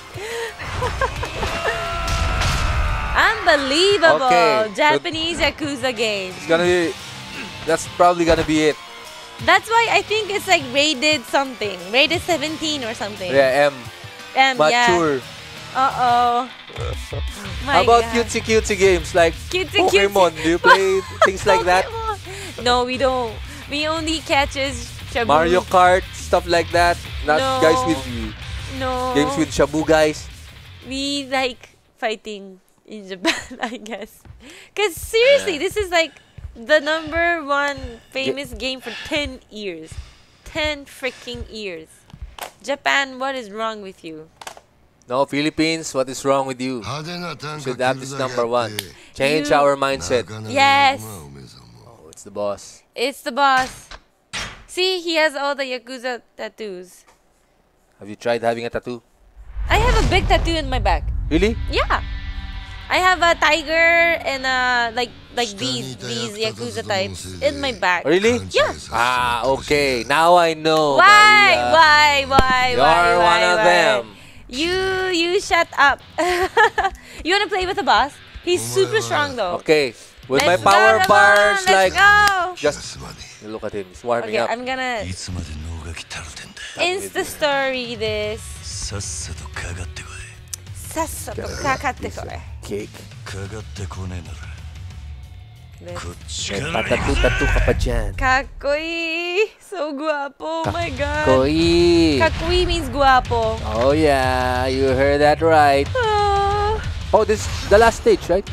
Unbelievable. Okay, so- Japanese Yakuza games. It's gonna be. That's probably gonna be it. That's why I think it's like rated something. Rated seventeen or something. Yeah, M. Um, Mature. Yeah. Uh-oh. My How about God. cutesy cutesy games like Cutesy, Pokemon? cutesy. Do you play things like that? Pokemon. No, we don't. We only catches shabu. Mario Kart, stuff like that. Not No. guys with No. games with shabu guys. We like fighting in Japan, I guess. Because seriously, this is like the number one famous game for ten years. ten freaking years. Japan, what is wrong with you? No, Philippines, what is wrong with you? 派手な短歌 Should 着 have る this だけあ number っ one. て Change You- our な mindset. かなか Yes. まあおめさんも Oh, it's the boss. It's the boss. See, he has all the Yakuza tattoos. Have you tried having a tattoo? I have a big tattoo in my back. Really? Yeah. I have a tiger and uh like like 下 these にいた these 役立 Yakuza たずどもの types せいで in my back. Really? 勘違いさせて Ah, okay. Now I know. Why? Maria. Why? Why? You're why? one why, of why? them. You you shut up. You wanna play with the boss? He's super strong though. Okay. With my Let's power go, Ramon, bars, let's like go. さ just すがに look at him. He's warming Okay, up. I'm gonna いつまで能書きたるてんだ Insta story this. さっさとかかってこいさっさとかかってこい。 Cake. かかってこねえなら Let's- こっち May からね patatu-tatu ka pa dyan. かっこいい So guapo. Oh my god. Koi. かっこいい means guapo. Oh yeah, you heard that right. Oh, Oh, this is the last stage, right?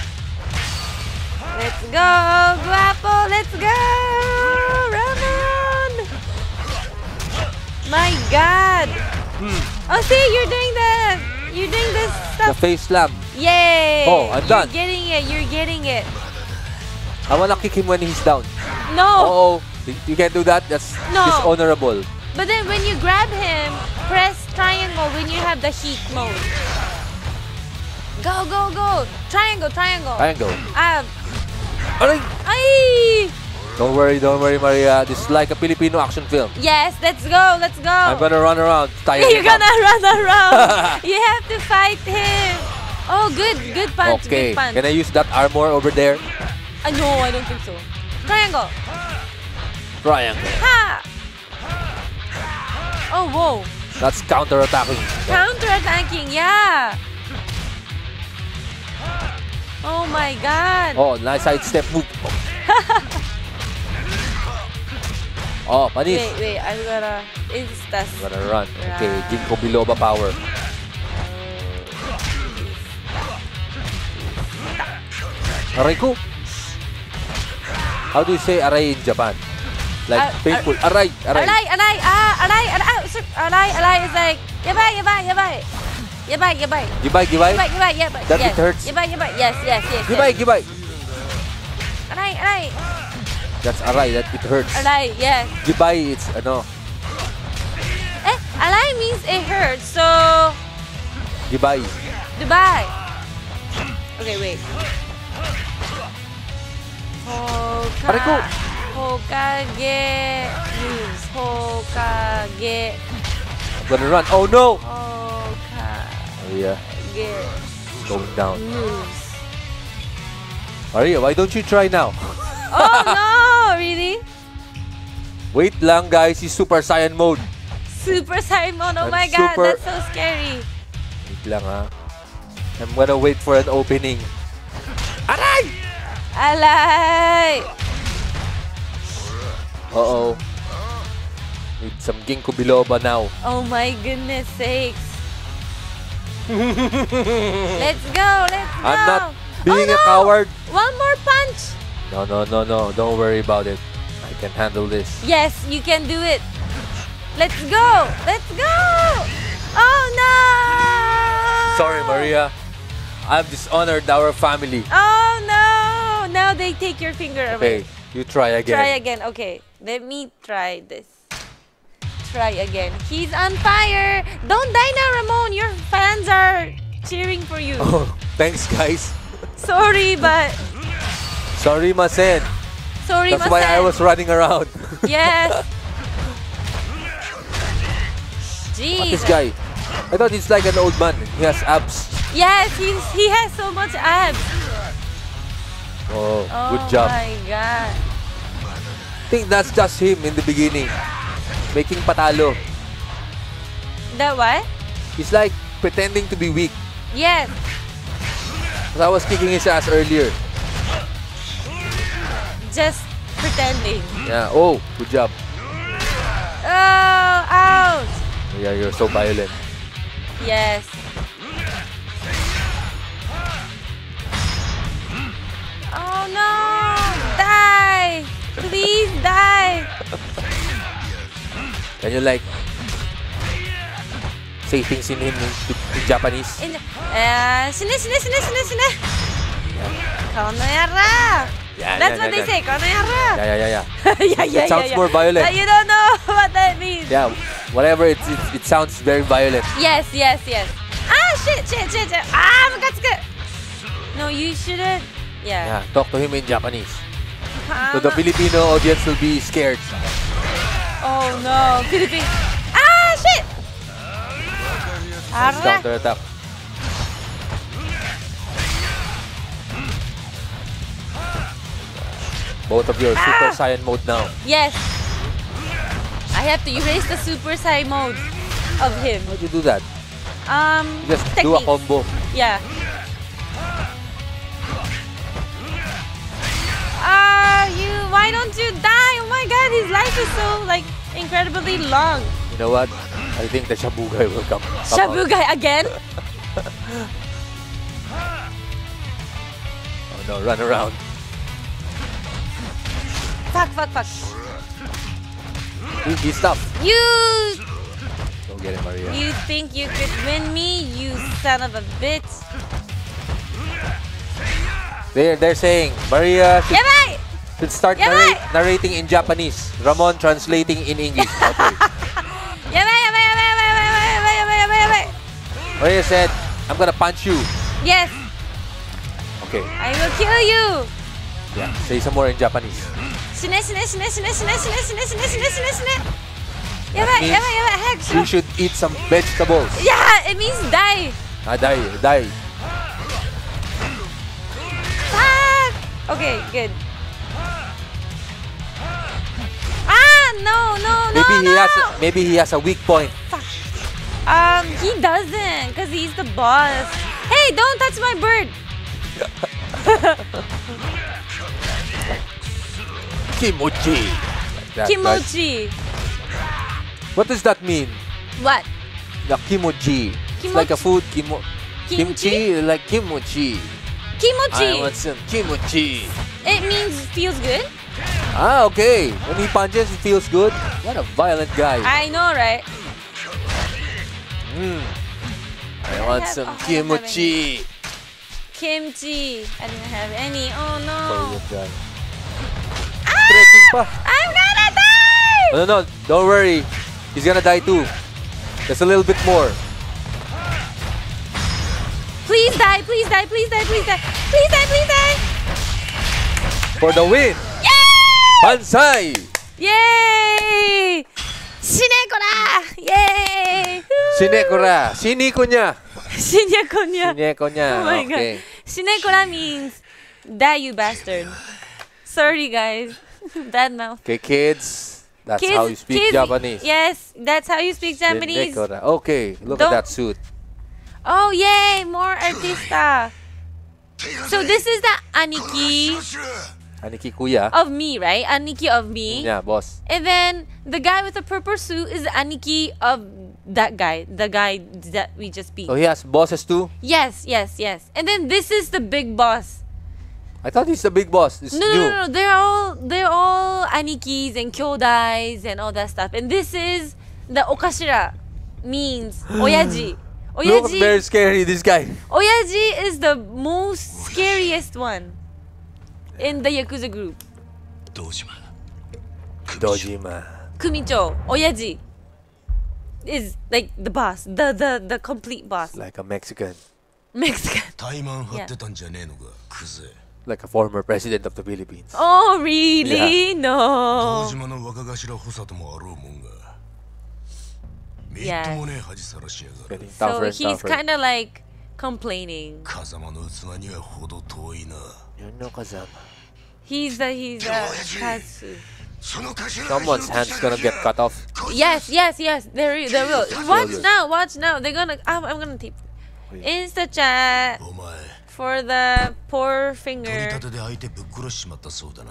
let's go, guapo. Let's go, Ramon. My god. Oh, see, you're doing the, you're doing this The stuff. face slam. Yay. Oh, I'm You're done. getting it. You're getting it. I wanna kick him when he's down. No. Oh, you can't do that. That's No. dishonorable. But then when you grab him, press triangle when you have the heat mode. Go, go, go. Triangle, triangle. Triangle. Ah. Aray! Ay! Don't worry, don't worry, Maria. This is like a Filipino action film. Yes, let's go, let's go. I'm gonna run around. Tire You're him up. gonna run around. You have to fight him. Oh, good, good punch, Okay, good punch. can I use that armor over there? Uh, no, I don't think so. Triangle. Triangle. Ha! Oh, whoa. That's counter-attacking. Counter-attacking, yeah. Oh my God. Oh, nice sidestep move. Oh, panis. Wait, wait, I'm gonna instas. I'm gonna run. Okay, Ginkgo biloba power. Aray ko. How do you say aray in Japan? Like Ar- painful. Aray, aray. Aray, aray, ah, aray, aray, ah, sir, aray, aray is like, yabay, yabay, yabay. Yabay, yabay. Gibay, gibay. Yabay, yabay, yabay. That yes. it hurts. Yabay, yabay, yes, yes, yes. Gibay, yes. gibay. Aray, aray. That's aray, that it hurts. Aray, yes. Gibay, it's ano. Eh, aray means it hurts, so, Gibay. Dubai. Okay, wait. Hoka, Aray ko. Hokage moves. Hokage. I'm gonna run. Oh no! Hokage Maria, going down. moves. Maria, why don't you try now? Oh no! Really? Wait lang guys, it's Super Saiyan mode. Super Simon, oh And my God, super- that's so scary. Wait lang ha. I'm gonna wait for an opening. Aray! Alay! Uh-oh. Need some ginkgo biloba now. Oh my goodness sakes. Let's go, let's go. I'm not being oh, no. a coward. One more punch. No, no, no, no. Don't worry about it. I can handle this. Yes, you can do it. Let's go, let's go. Oh no! Sorry, Maria. I've dishonored our family. Oh no! Now they take your finger Okay, away. you try again. Try again. Okay, let me try this. Try again. He's on fire. Don't die now, Ramon. Your fans are cheering for you. Oh, thanks, guys. Sorry, but Sorry, Masen. sorry, That's why I Masen. was running around. Yes. What Jeez. this guy? I thought he's like an old man. He has abs. Yes, he's he has so much abs. Oh, Oh good job. my God. I think that's just him in the beginning. Making patalo. That what? He's like pretending to be weak. Yes. Because I was kicking his ass earlier. Just pretending. Yeah. Oh, good job. Oh, ouch. Yeah, you're so violent. Yes. Oh no! Die! Please die! Can you like say things in, in, in Japanese? In, uh, sine, sine, sine, sine, sine. Konoyara! Yeah, That's yeah, what yeah, they yeah. say, konoyara! Yeah, yeah, yeah, yeah. yeah, yeah, It sounds yeah, more yeah. violent. Uh, you don't know what that means. Yeah, whatever. It, it, it sounds very violent. Yes, yes, yes. Ah, shit, shit, shit, shit. Ah, makatsuku. No, you shouldn't. Yeah. Yeah, talk to him in Japanese. Ah, So the Filipino audience will be scared. oh no, Philippines. Ah, shit! Let's Ara. counter attack. Both of you are Super Ah! Saiyan mode now. Yes. I have to erase the Super Sai mode of him. How'd you do that? Um, You just do a techniques. combo. Yeah. Ah, you. Why don't you die? Oh my God, his life is so like incredibly long. You know what? I think the Shabugai will come. come Shabu out. guy again. Oh no, run around. Fuck, fuck, fuck. He, he's tough. You. Don't get it, Maria. You think you could win me, you son of a bitch? They're, they're saying Maria should, Yabai! should start Yabai! narrate, narrating in Japanese. Ramon translating in English. Okay. Yabai, yabai, yabai, yabai, yabai, yabai, yabai, yabai, yabai. Maria said, I'm gonna punch you. Yes, Okay. I will kill you. Yeah. Say some more in Japanese. Shine, shine, shine, shine, shine, shine, shine, shine, shine, shine, shine. Yabai, means yabai, yabai, heck, You should eat some vegetables. Yeah, it means die. Ah, die, die. Fuck. Okay, good. Ah, no, no, no, Maybe he no. has a, maybe he has a weak point. Um, he doesn't, cause he's the boss. Hey, don't touch my bird. Kimochi. Like that, Kimochi. guys. What does that mean? What? The kimochi. It's like a food. Kimo Kimchi? Kimchi, like kimochi. Kimochi. I want some kimochi. It means feels good. Ah, okay. When he punches, it feels good. What a violent guy. I know, right? Mm. I I want have- some oh, I don't have kimochi. Kimchi. I didn't have any. Oh no. Violent guy. Stretching pa. I'm gonna die. No, no, no. Don't worry. He's gonna die too. Just a little bit more. Please die. Please die. Please die. Please die. Please die. Please die. For the win. Yay! Bansai. Yay! Shinekora! Yay! Sinekora. Siniko niya. Shineko niya. Sineko niya. Oh my Okay. god. Shinekora means die, you bastard. Sorry, guys. Bad mouth. Okay, kids. That's Kids- how you speak kids- Japanese. Yes, that's how you speak Japanese. Sinekora. Okay, look Don't- at that suit. Oh, yay! More artista. So this is the aniki Aniki kuya. of me, right? Aniki of me. Yeah, boss. And then the guy with the purple suit is the aniki of that guy. The guy that we just beat. So he has bosses too? Yes, yes, yes. And then this is the big boss. I thought he's the big boss. This No, is no, new. no, no. They're all they're all anikis and kyodais and all that stuff. And this is the okashira means oyaji. Look, very Oyaji, scary, this guy. oyaji is the most scariest one in the Yakuza group. 堂島 Dojima. Kumicho, oyaji is like the boss, the the the complete boss. Like a Mexican. Mexican. 怠慢張ってたんじゃねえのかクズ Like a former president of the Philippines. Oh really? 堂 No. 島の若頭補佐ともあろうもんがみっ Yeah. ともねえ恥さらしやがる Getting So tougher and he's tougher. kind of like complaining. 風間の器には程遠いな You know, Kazama. He's the he's the Katsu. その頭 Someone's hand's gonna get cut off. Yes, yes, yes. There, there will. Watch Failures. now, watch now. They're gonna. I'm, I'm gonna tape. Wait. Insta chat お前 for the poor 取り finger. 立てで相手ぶっ殺しちまったそうだな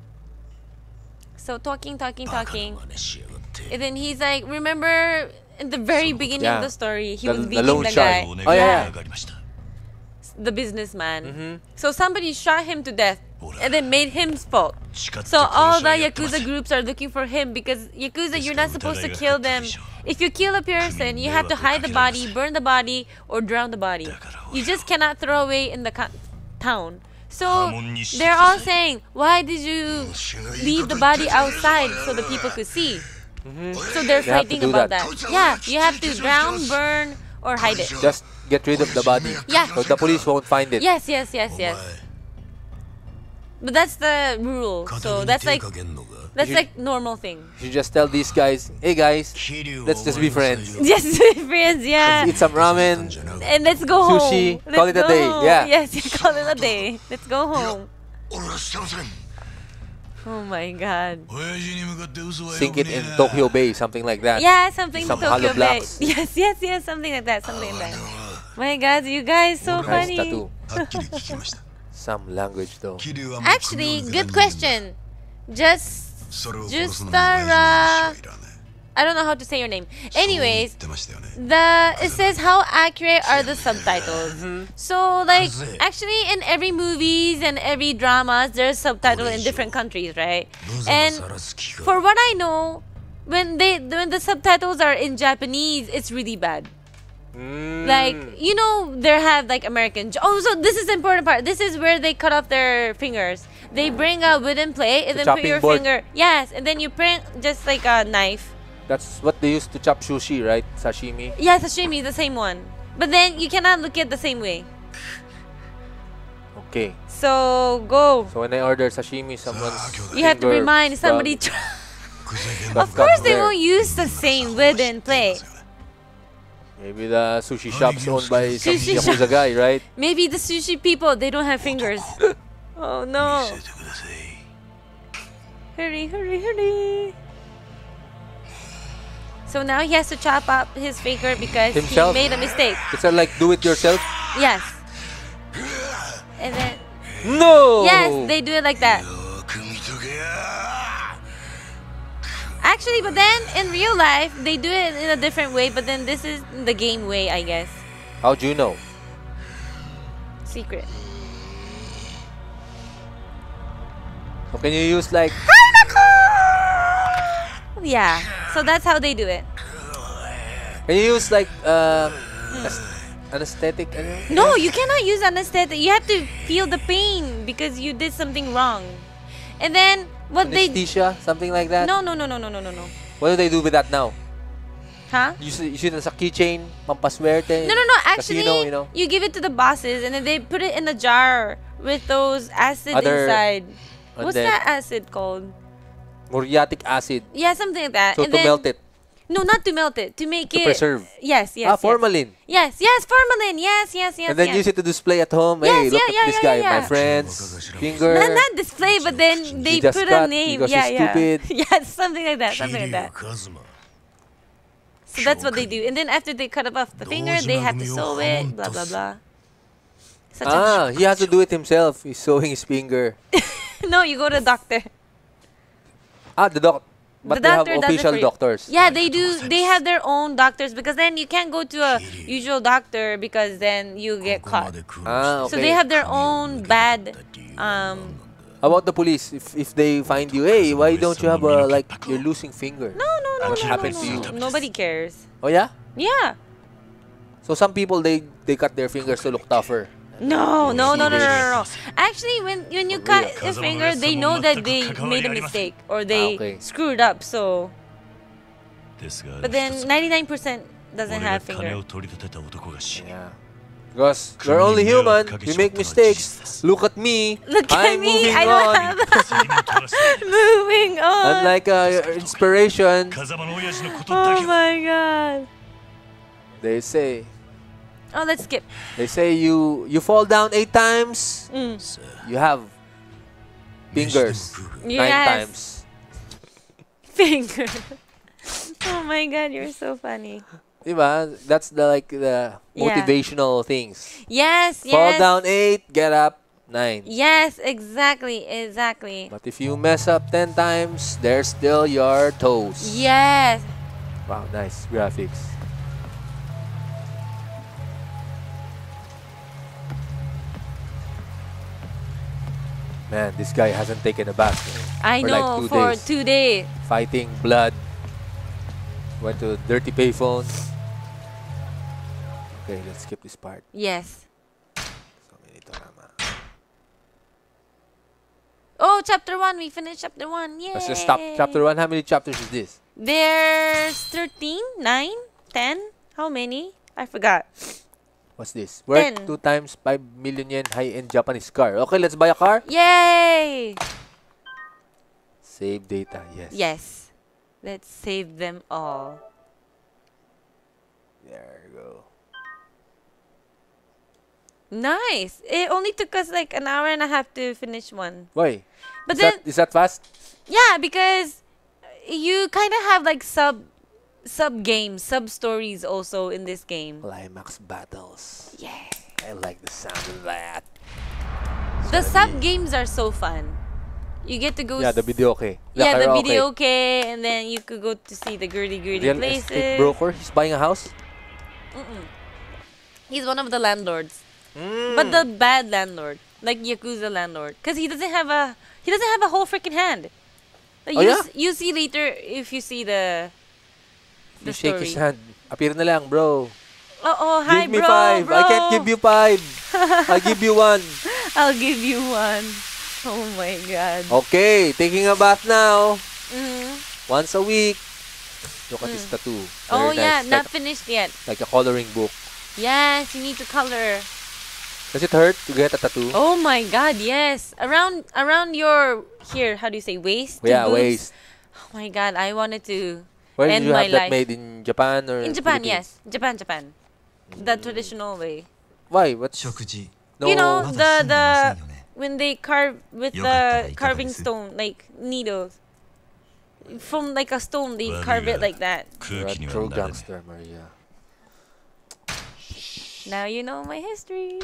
So talking, talking, バカな talking, 真似しやがって and then he's like, remember in the very beginning Yeah. of the story, he The- was the beating loan the shark. guy, お願い Oh, yeah. 上がりました the businessman. Mhm. So somebody shot him to death, and then made him's fault. 叱って So all 殺し the はやってます Yakuza groups are looking for him because Yakuza, you're not supposed to kill them. If you kill a person, you have to hide the body, burn the body, or drown the body. You just cannot throw away in the co- town. So they're all saying, why did you leave the body outside so the people could see? So they're They have to fighting do about that. that. Yeah, you have to drown, burn, or hide it. Just get rid of the body. Yeah. So the police won't find it. Yes, yes, yes, お前 yes. But that's the rule. 肩 So に that's 手 like かけんのか that's You- like normal thing. You just tell these guys, hey guys, 桐生は let's just be お前の friends. せいよ Yes, friends, yeah. Eat some ramen. And let's go Sushi, home. call Let's it a go day, home. yeah. Yes, call it a day. Let's go home. 俺はしてません Oh my god. 親父に向かって嘘はよ Sink く it ねえ in な Tokyo Bay, something like that. Yeah, something Some to Tokyo hollow Bay. blocks. Yes, yes, yes, something like that, something like that. My god, you guys so Nice funny. tattoo. はっきり聞きました Some language though. 桐生はもう Actually, 首を good 抜けた人間 question. Just それを just 殺すのも親父の意思はいらない I don't know how to say your name. そう言 Anyways, ってましたよね the it says how accurate are the subtitles. So like Kaze. actually in every movies and every dramas there's subtitle in different countries, right? 無様 And さらす気か for what I know, when they when the subtitles are in Japanese, it's really bad. Mm. Like, you know, they have like American. Oh, so this is the important part. This is where they cut off their fingers. They bring a wooden plate and The then put chopping your board. finger. Yes, and then you print just like a knife. That's what they used to chop sushi, right? Sashimi. Yeah, sashimi, the same one. But then you cannot look at the same way. Okay. So go. So when I order sashimi, someone's You have to finger remind somebody. got- To got of course, they there. won't use the same wooden plate. Maybe the sushi shop's owned by some Sushi Yakuza shop. guy, right? Maybe the sushi people, they don't have fingers. Oh no. Hurry, hurry, hurry. So now he has to chop up his finger because Himself? he made a mistake. It's a like do it yourself. Yes. And then, No. yes, they do it like that. Actually, but then in real life, they do it in a different way. But then this is the game way, I guess. How'd you know? Secret. So can you use like Yeah. So that's how they do it. can you use like uh as- anesthetic? Ano? No, you cannot use anesthetic. You have to feel the pain because you did something wrong. And then what they Anesthesia, something like that. No, no, no, no, no, no, no, no. What do they do with that now? Huh? You see, you see it as a keychain, pampaswerte. No, no, no. Actually, Casino, you know. you give it to the bosses and then they put it in a jar with those acid Other- inside. and What's then- that acid called? Muriatic acid. Yeah, something like that. So and to then, melt it, No, not to melt it. To make to it. preserve. Yes, yes. ah, yes. formalin. Yes, yes, formalin. Yes, yes, yes. And then yes. use it to display at home. Yes, Hey, look yeah, at yeah, this yeah, guy, yeah. my friend's finger. Not, not display, but then they just put cut a name. because Yeah, he's yeah. stupid. Yes, something like that. Something like that. So that's what they do. And then after they cut off the finger, they have to sew it. Blah blah blah. Such Ah, he has to do it himself. He's sewing his finger. a no, you go to the doctor. Ah, the doc. But The they have doctor does it official for you. doctors. Yeah, they do. They have their own doctors because then you can't go to a usual doctor because then you get caught. Ah, okay. So they have their own bad. Um, How about the police? If if they find you, hey, why don't you have a like you're losing finger? no, no, no, What no, happened no, to you? no. Nobody cares. Oh yeah. Yeah. So some people they they cut their fingers to look tougher. No, no, no, no, no, no, no. Actually, when when you cut a finger, they know that they made a mistake or they Ah, okay. screwed up. So, but then ninety-nine percent doesn't have finger. Yeah. Because we're only human. We make mistakes. Look at me. Look at I'm me. moving I don't on. have moving on. I'm like uh, inspiration. Oh my god. They say. Oh, let's skip. They say you you fall down eight times. Mm. You have fingers nine Yes. times. Finger. Oh my god, you're so funny. Diba? That's the like the Yeah. motivational things. Yes, yes. Fall down eight, get up nine. Yes, exactly, exactly. But if you mess up ten times, there's still your toes. Yes. Wow, nice graphics. Man, this guy hasn't taken a bath I for know, like two for days. two days. Fighting blood. Went to dirty payphone. Okay, let's skip this part. Yes. So, ganito naman. Oh, chapter one. We finished chapter one. Yay. Let's just stop chapter one. How many chapters is this? There's thirteen, nine, ten. How many? I forgot. What's this? Worth ten. two times five million yen high-end Japanese car. Okay, let's buy a car. Yay! Save data. Yes. Yes. Let's save them all. There you go. Nice. It only took us like an hour and a half to finish one. Why? But is then, that, is that fast? yeah, because you kind of have like sub sub games, sub stories also in this game. Climax battles. Yeah. I like the sound of that. The sub games are so fun. You get to go. Yeah, the s- video okay. The yeah, the karaoke. video okay, and then you could go to see the gritty gritty Real places. estate broker. He's buying a house. Mm-mm. He's one of the landlords, Mm. but the bad landlord, like Yakuza landlord, because he doesn't have a he doesn't have a whole freaking hand. Like, Oh, you yeah? s- you see later if you see the You the shake story. his hand. Appear na lang, bro. Oh, oh, hi, Give me bro, five. bro. I can't give you five. I'll give you one. I'll give you one. Oh my god. Okay, taking a bath now. Mhm. Once a week. Look at this tattoo. Oh Very yeah, nice. not Like, finished yet. like a coloring book. Yes, you need to color. Does it hurt to get a tattoo? Oh my god, yes. Around around your here, how do you say waist? to Yeah, boobs. waist. Oh my god, I wanted to Where did end you my have that life. made? In Japan or In Japan, Philippines? yes. Japan, Japan. The traditional way. Why? What's 食事 no? You know, ま the だ済んでません the よね when they carve with よかったら the いかがで carving す stone, like needles. From like a stone, they 悪い carve it が like that. You're 空 a 気には true なれない gangster, Maria. Now you know my history.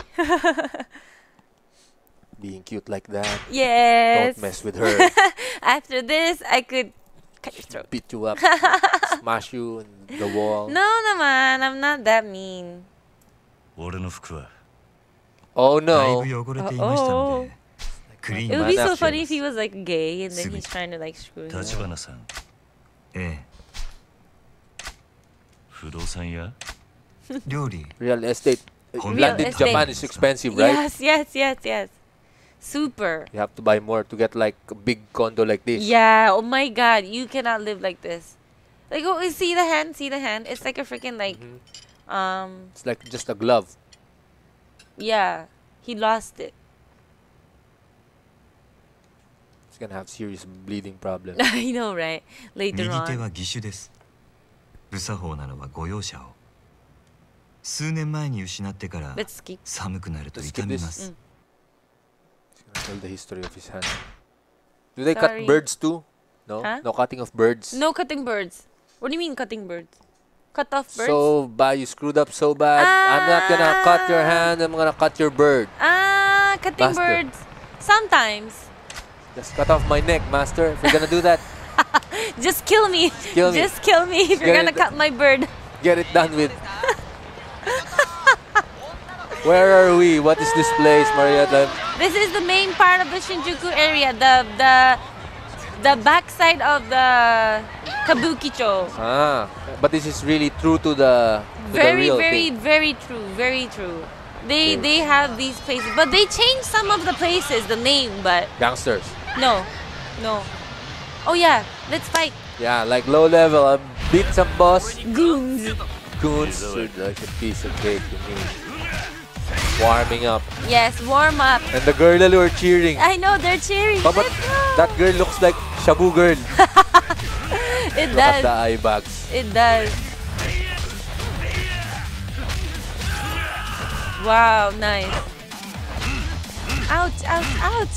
Being cute like that. Yes. Don't mess with her. After this, I could cut your throat. Beat you up. Smash you in the wall. No, naman. I'm not that mean. 俺の服は Oh だい no. ぶ汚れていましたのでクリ It ーン would な be Man so funny actions. if he was like gay and then Sweet. he's trying to like screw him. 立花さんええ不動産屋料理 Real estate. Real Land in estate. Japan is expensive, right? Yes, yes, yes, yes. Super. You have to buy more to get like a big condo like this. Yeah. Oh my God, you cannot live like this. Like, oh, see the hand? See the hand? It's like a freaking like, Mhm. um, It's like just a glove. yeah. He lost it. It's gonna have serious bleeding problems. I know, right? 右 Later 手 on. は義手です無作法なのはご容赦を数年前に失ってから Let's skip. 寒くなると Let's 痛 skip み this. ます It's gonna tell the history of his hand. Do they Sorry. cut birds too? No? Huh? No cutting of birds? No cutting birds. What do you mean cutting birds? Cut off birds? So bad, you screwed up so bad. I'm not gonna cut your Ah. hand, I'm gonna cut your bird. Ah, cutting Master. birds. Sometimes. Just cut off my neck, master. If you're gonna do that, Just kill me. kill me. Just kill me if you're Get gonna it- cut my bird. Get it done with. Where are we? What is this place, Maria? The- This is the main part of the Shinjuku area, the the the backside of the Kabukicho. Ah, but this is really true to the, to the Very, real very, thing. very true. Very true. They Okay. they have these places, but they changed some of the places, the name, but Gangsters. no, no. Oh yeah, let's fight. Yeah, like low level. I beat some boss. Goons. Goons. You're like a piece of cake to me. Warming up. Yes, warm up. And the girl who are cheering. I know they're cheering. Oh, but Let's go. that girl looks like Shabu girl. It Look at the does. eye bags. It does. Wow, nice. Ouch, ouch, ouch.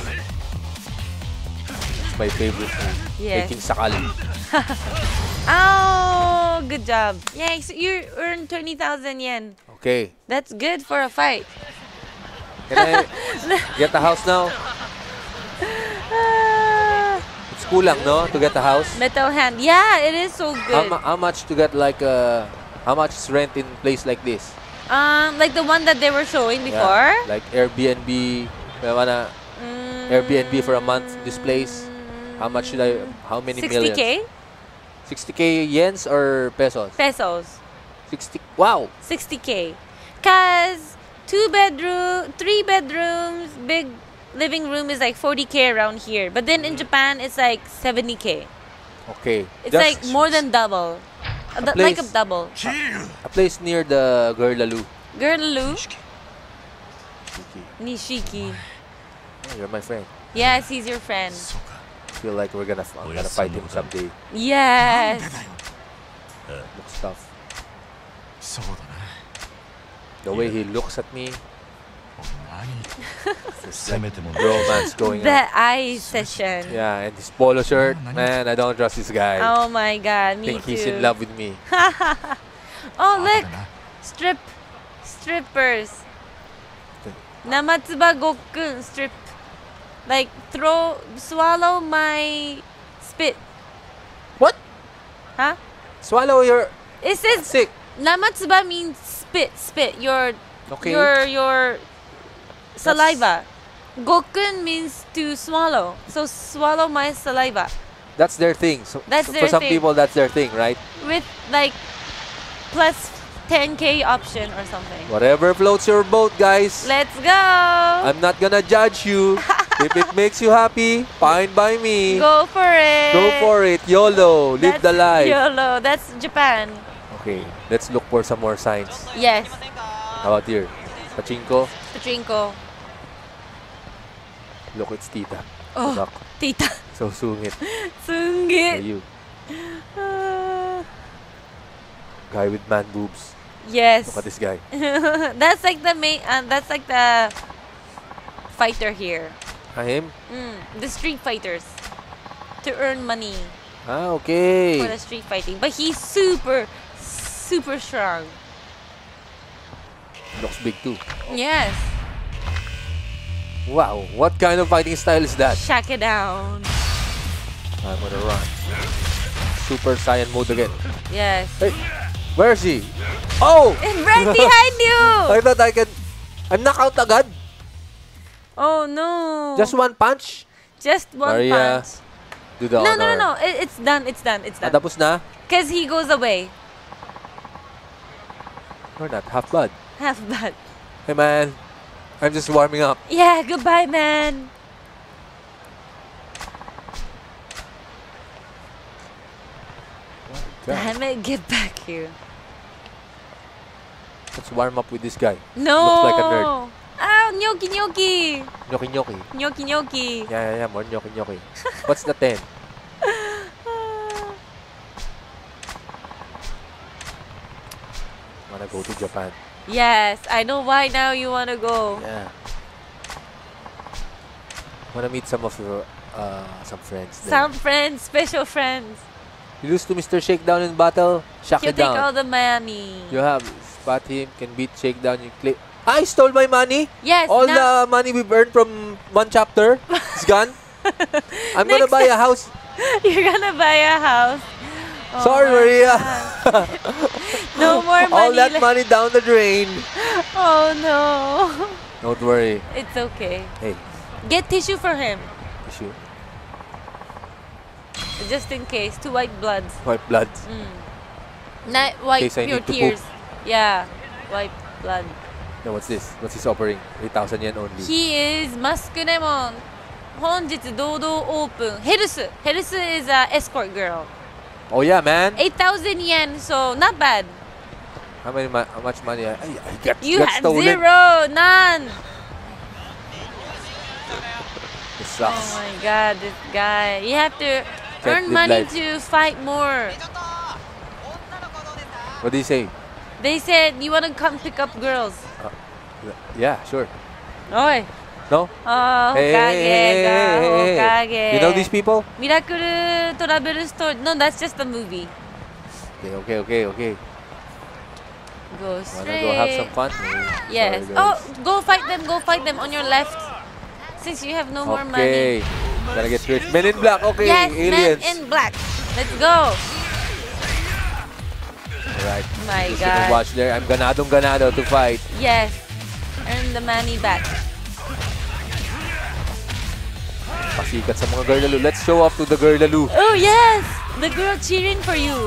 It's my favorite move. Yes. Making sakali. Oh, good job. Yay, so you earned twenty thousand yen. Okay. That's good for a fight. Can I get the house now? Ah, It's kulang, no? To get the house? metal hand. Yeah, it is so How, good. mu- how much to get like uh how much is rent in place like this? Um, like the one that they were showing Yeah, before. like Airbnb. I wanna Mm, Airbnb for a month, this place. How much should I how many sixty millions? K sixty K yens or pesos? pesos. sixty. Wow. sixty K. Cause two bedroom, three bedrooms, big living room is like forty K around here. But then in Japan, it's like seventy K. Okay. It's Just like more than double. Uh, th- like a place. double. a place near the Gerlalu. Girl Shiki. Nishiki. Oh, you're my friend. Yes, he's your friend. I feel like we're gonna, f- I'm gonna fight him someday. Yes. Looks tough. そうだな The way he looks at me, 何せめても romance going on. The eye session. Yeah, and his polo shirt, man, I don't trust this guy. Oh my god, I me think too. he's in love with me. Oh, look. Strip. Strippers. Namatsuba gokkun strip. Like throw swallow my spit. What? Huh? Swallow your It says sick. namatsuba means spit, spit. Your Okay. your your saliva. Gokkun means to swallow. So swallow my saliva That's their thing. So, That's so their for some thing. people, that's their thing, right? with like plus ten K option or something. Whatever floats your boat, guys. Let's go. I'm not gonna judge you. If it makes you happy, fine by me. Go for it. Go for it. YOLO. Live That's the life. YOLO. That's Japan. Okay, let's look for some more signs. Yes. How about here? Pachinko. Pachinko. Look, it's Tita. Oh, Look. Tita. So sungit. Sungit. You. Uh, Guy with man boobs. yes. Look at this guy. That's like the main. Uh, that's like the fighter here. Ah, him? Mm, the street fighters to earn money Ah, okay. for the street fighting. But he's super, super strong. Looks big too. Yes. Wow, what kind of fighting style is that? Shack it down. I'm gonna run. Super Saiyan mode again. Yes. Hey, where is he? Oh! And right behind you. I thought I could... I'm knocked out agad. Oh no. Just one punch? Just one Maria, punch. do the No, honor. no, no, no. It, it's done. It's done. It's Ah, done. tapos na? Because he goes away. Or not, half blood. Half bad. Hey man, I'm just warming up. Yeah. Goodbye, man. Damn it! Get back here. Let's warm up with this guy. No. Looks like a nerd. Ah, gnocchi, gnocchi. Gnocchi gnocchi. Gnocchi, gnocchi. Yeah, yeah, yeah, more gnocchi gnocchi. What's the ten? Wanna go to Japan? Yes, I know why now you want to go. Yeah. Wanna meet some of your uh some friends. There. Some friends, special friends. You lose to Mister Shakedown in battle. Shack He'll it take down. all the money. You have spot him, can beat Shakedown. You click. I stole my money. Yes. All now, the money we've earned from one chapter is gone. I'm gonna Next buy a house. you're gonna buy a house. Oh Sorry, my Maria. God. No more money. All that left. money down the drain. Oh no. Don't worry. It's okay. Hey, Get tissue for him, tissue. just in case. To wipe bloods. Wipe blood. Not wipe Case I your need to tears. Yeah. Wipe blood. Now what's this? What's his offering? eight thousand yen only. He is Maskunemon. 本日堂々オープン。ヘルス。ヘルス is a escort girl. Oh yeah, man. eight thousand yen, so not bad. How many? Ma how much money? I, I got, You got have stolen. zero, none. It Oh sucks. my god, this guy. You have to Can't earn live money life. to fight more. What do you say? They said you want to come pick up girls. Yeah, sure. Oi. No? Oh, Hey, hey, hey, Hokage hey, ga, hey, hey. Hokage. You know these people? Miracle Travel Store. No, that's just a movie. Okay, okay, okay, okay. Go Wanna straight. go have some fun? Yes. Sorry, Oh, guys. go fight them. Go fight them on your left. Since you have no more Okay. money. Gotta get rich. Men in Black. Okay, Yes, aliens. men in black. Let's go. Alright. My Just gonna God. watch there. I'm ganadong ganado to fight. Yes. Earn the money back. Pasikat sa mga girl lalo. Let's show off to the girl lalo. Oh, yes. The girl cheering for you.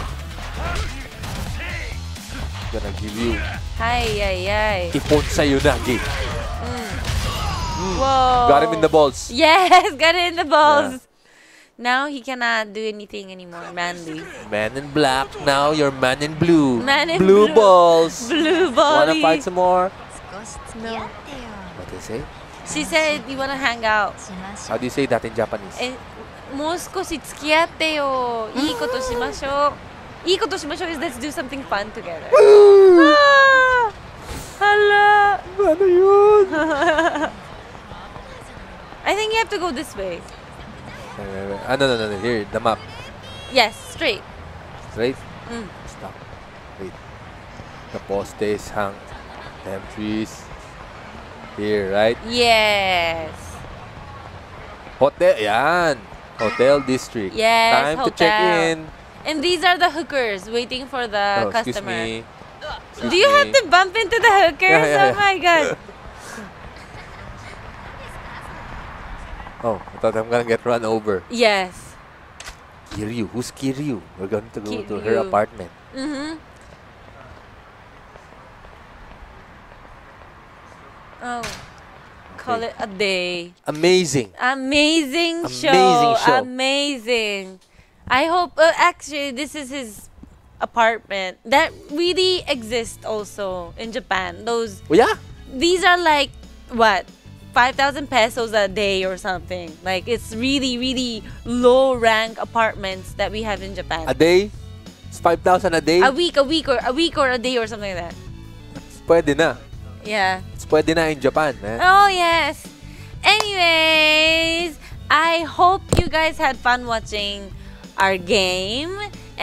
Gonna give you Hi, ay, ay. ipon sa'yo na, Gay. Whoa. Got him in the balls. Yes, got it in the balls. Now he cannot do anything anymore, manly. Man in black. Now you're man in blue. Man in blue. blue. balls. Blue ball. Wanna fight some more? No. What do you say? She said you wanna hang out. How do you say that in Japanese? え、もう少し付き合ってよ。いいことしましょう。いいことしましょう is let's do something fun together. Ah! Hala! Ano yun? I think you have to go this way. Wait, wait, wait. Ah, no, no, no, no. Here, the map. Yes, straight. Straight? Mm. Stop. Wait. The postes hang. Entries. Here, right? Yes. Hotel. Yan. Hotel district. Yes, Time to check hotel. in. And these are the hookers waiting for the Oh, excuse customer. me. Excuse Do you have me. to bump into the hookers? Yeah, yeah, Oh yeah. my god. Oh, I thought I'm gonna get run over. Yes. Kiryu. Who's Kiryu? We're going to go to her Kiryu. apartment. Mm-hmm. Oh, call Okay. it a day. Amazing. Amazing show. Amazing show. Amazing. I hope. Uh, actually, this is his apartment that really exists also in Japan. Those Well, yeah. these are like what five thousand pesos a day or something. Like it's really really low rank apartments that we have in Japan. A day? It's five thousand a day? A week, a week, or a week or a day or something like that. Pwede na. Yeah. It's pwede na in Japan, man. Oh yes. Anyways, I hope you guys had fun watching our game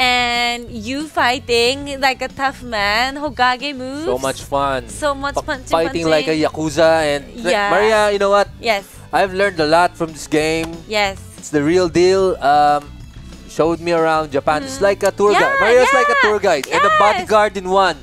and you fighting like a tough man. Hokage moves. So much fun. So much Pa- punching, Fighting like a punching. Yakuza. And Yeah. Maria, you know what? Yes. I've learned a lot from this game. Yes. It's the real deal. Um, showed me around Japan. It's like a tour Yeah, guide. Maria's like a yeah. tour guide and a Yes. bodyguard in one.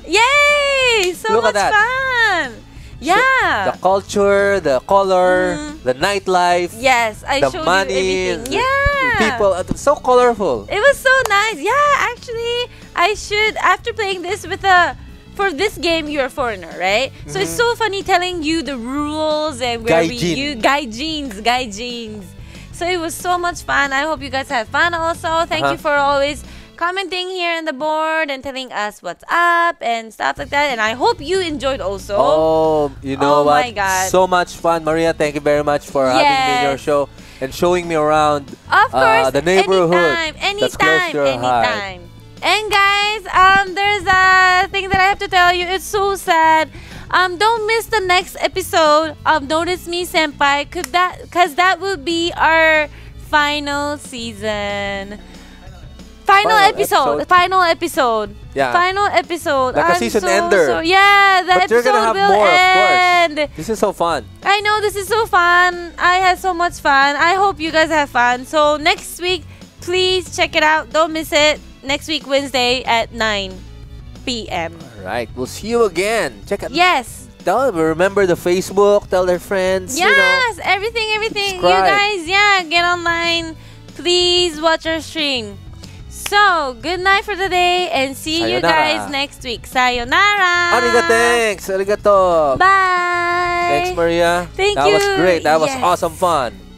Yay! So Look much at that. fun. Yeah. The culture, the color, Mhm. the nightlife, Yes, I the showed money, you everything. the Yeah. people. uh, So colorful. It was so nice. Yeah, actually, I should after playing this with a for this game you're a foreigner, right? So it's so funny telling you the rules and where we Gaijin. you gaijins, gaijins. So it was so much fun. I hope you guys had fun also. Thank Uh-huh. you for always commenting here on the board and telling us what's up and stuff like that. And I hope you enjoyed also. Oh, you know Oh what? my God. So much fun, Maria. Thank you very much for having me in your Yes. show and showing me around Of course, uh, the neighborhood anytime, that's close anytime, to your heart. anytime. And guys, um, there's a thing that I have to tell you. It's so sad. Um, don't miss the next episode of Notice Me Senpai, could that, cause that will be our final season. Final, Final episode, episode. Final episode. Yeah. Final episode. Like a I'm season so, ender. so- yeah, the But you're episode gonna have will more, of course. end. This is so fun. I know this is so fun. I had so much fun. I hope you guys have fun. So next week, please check it out. Don't miss it. Next week, Wednesday at nine p m All right. We'll see you again. Check out. Yes. Tell them. Remember the Facebook. Tell their friends. You know. Yes. Everything, everything. You Subscribe. guys, yeah, get online. Please watch our stream. So, good night for the day and see you Sayonara. guys next week. Sayonara. Arigato. Thanks. Arigato. Bye. Thanks, Maria. Thank that you. was great. That was Yes. awesome fun.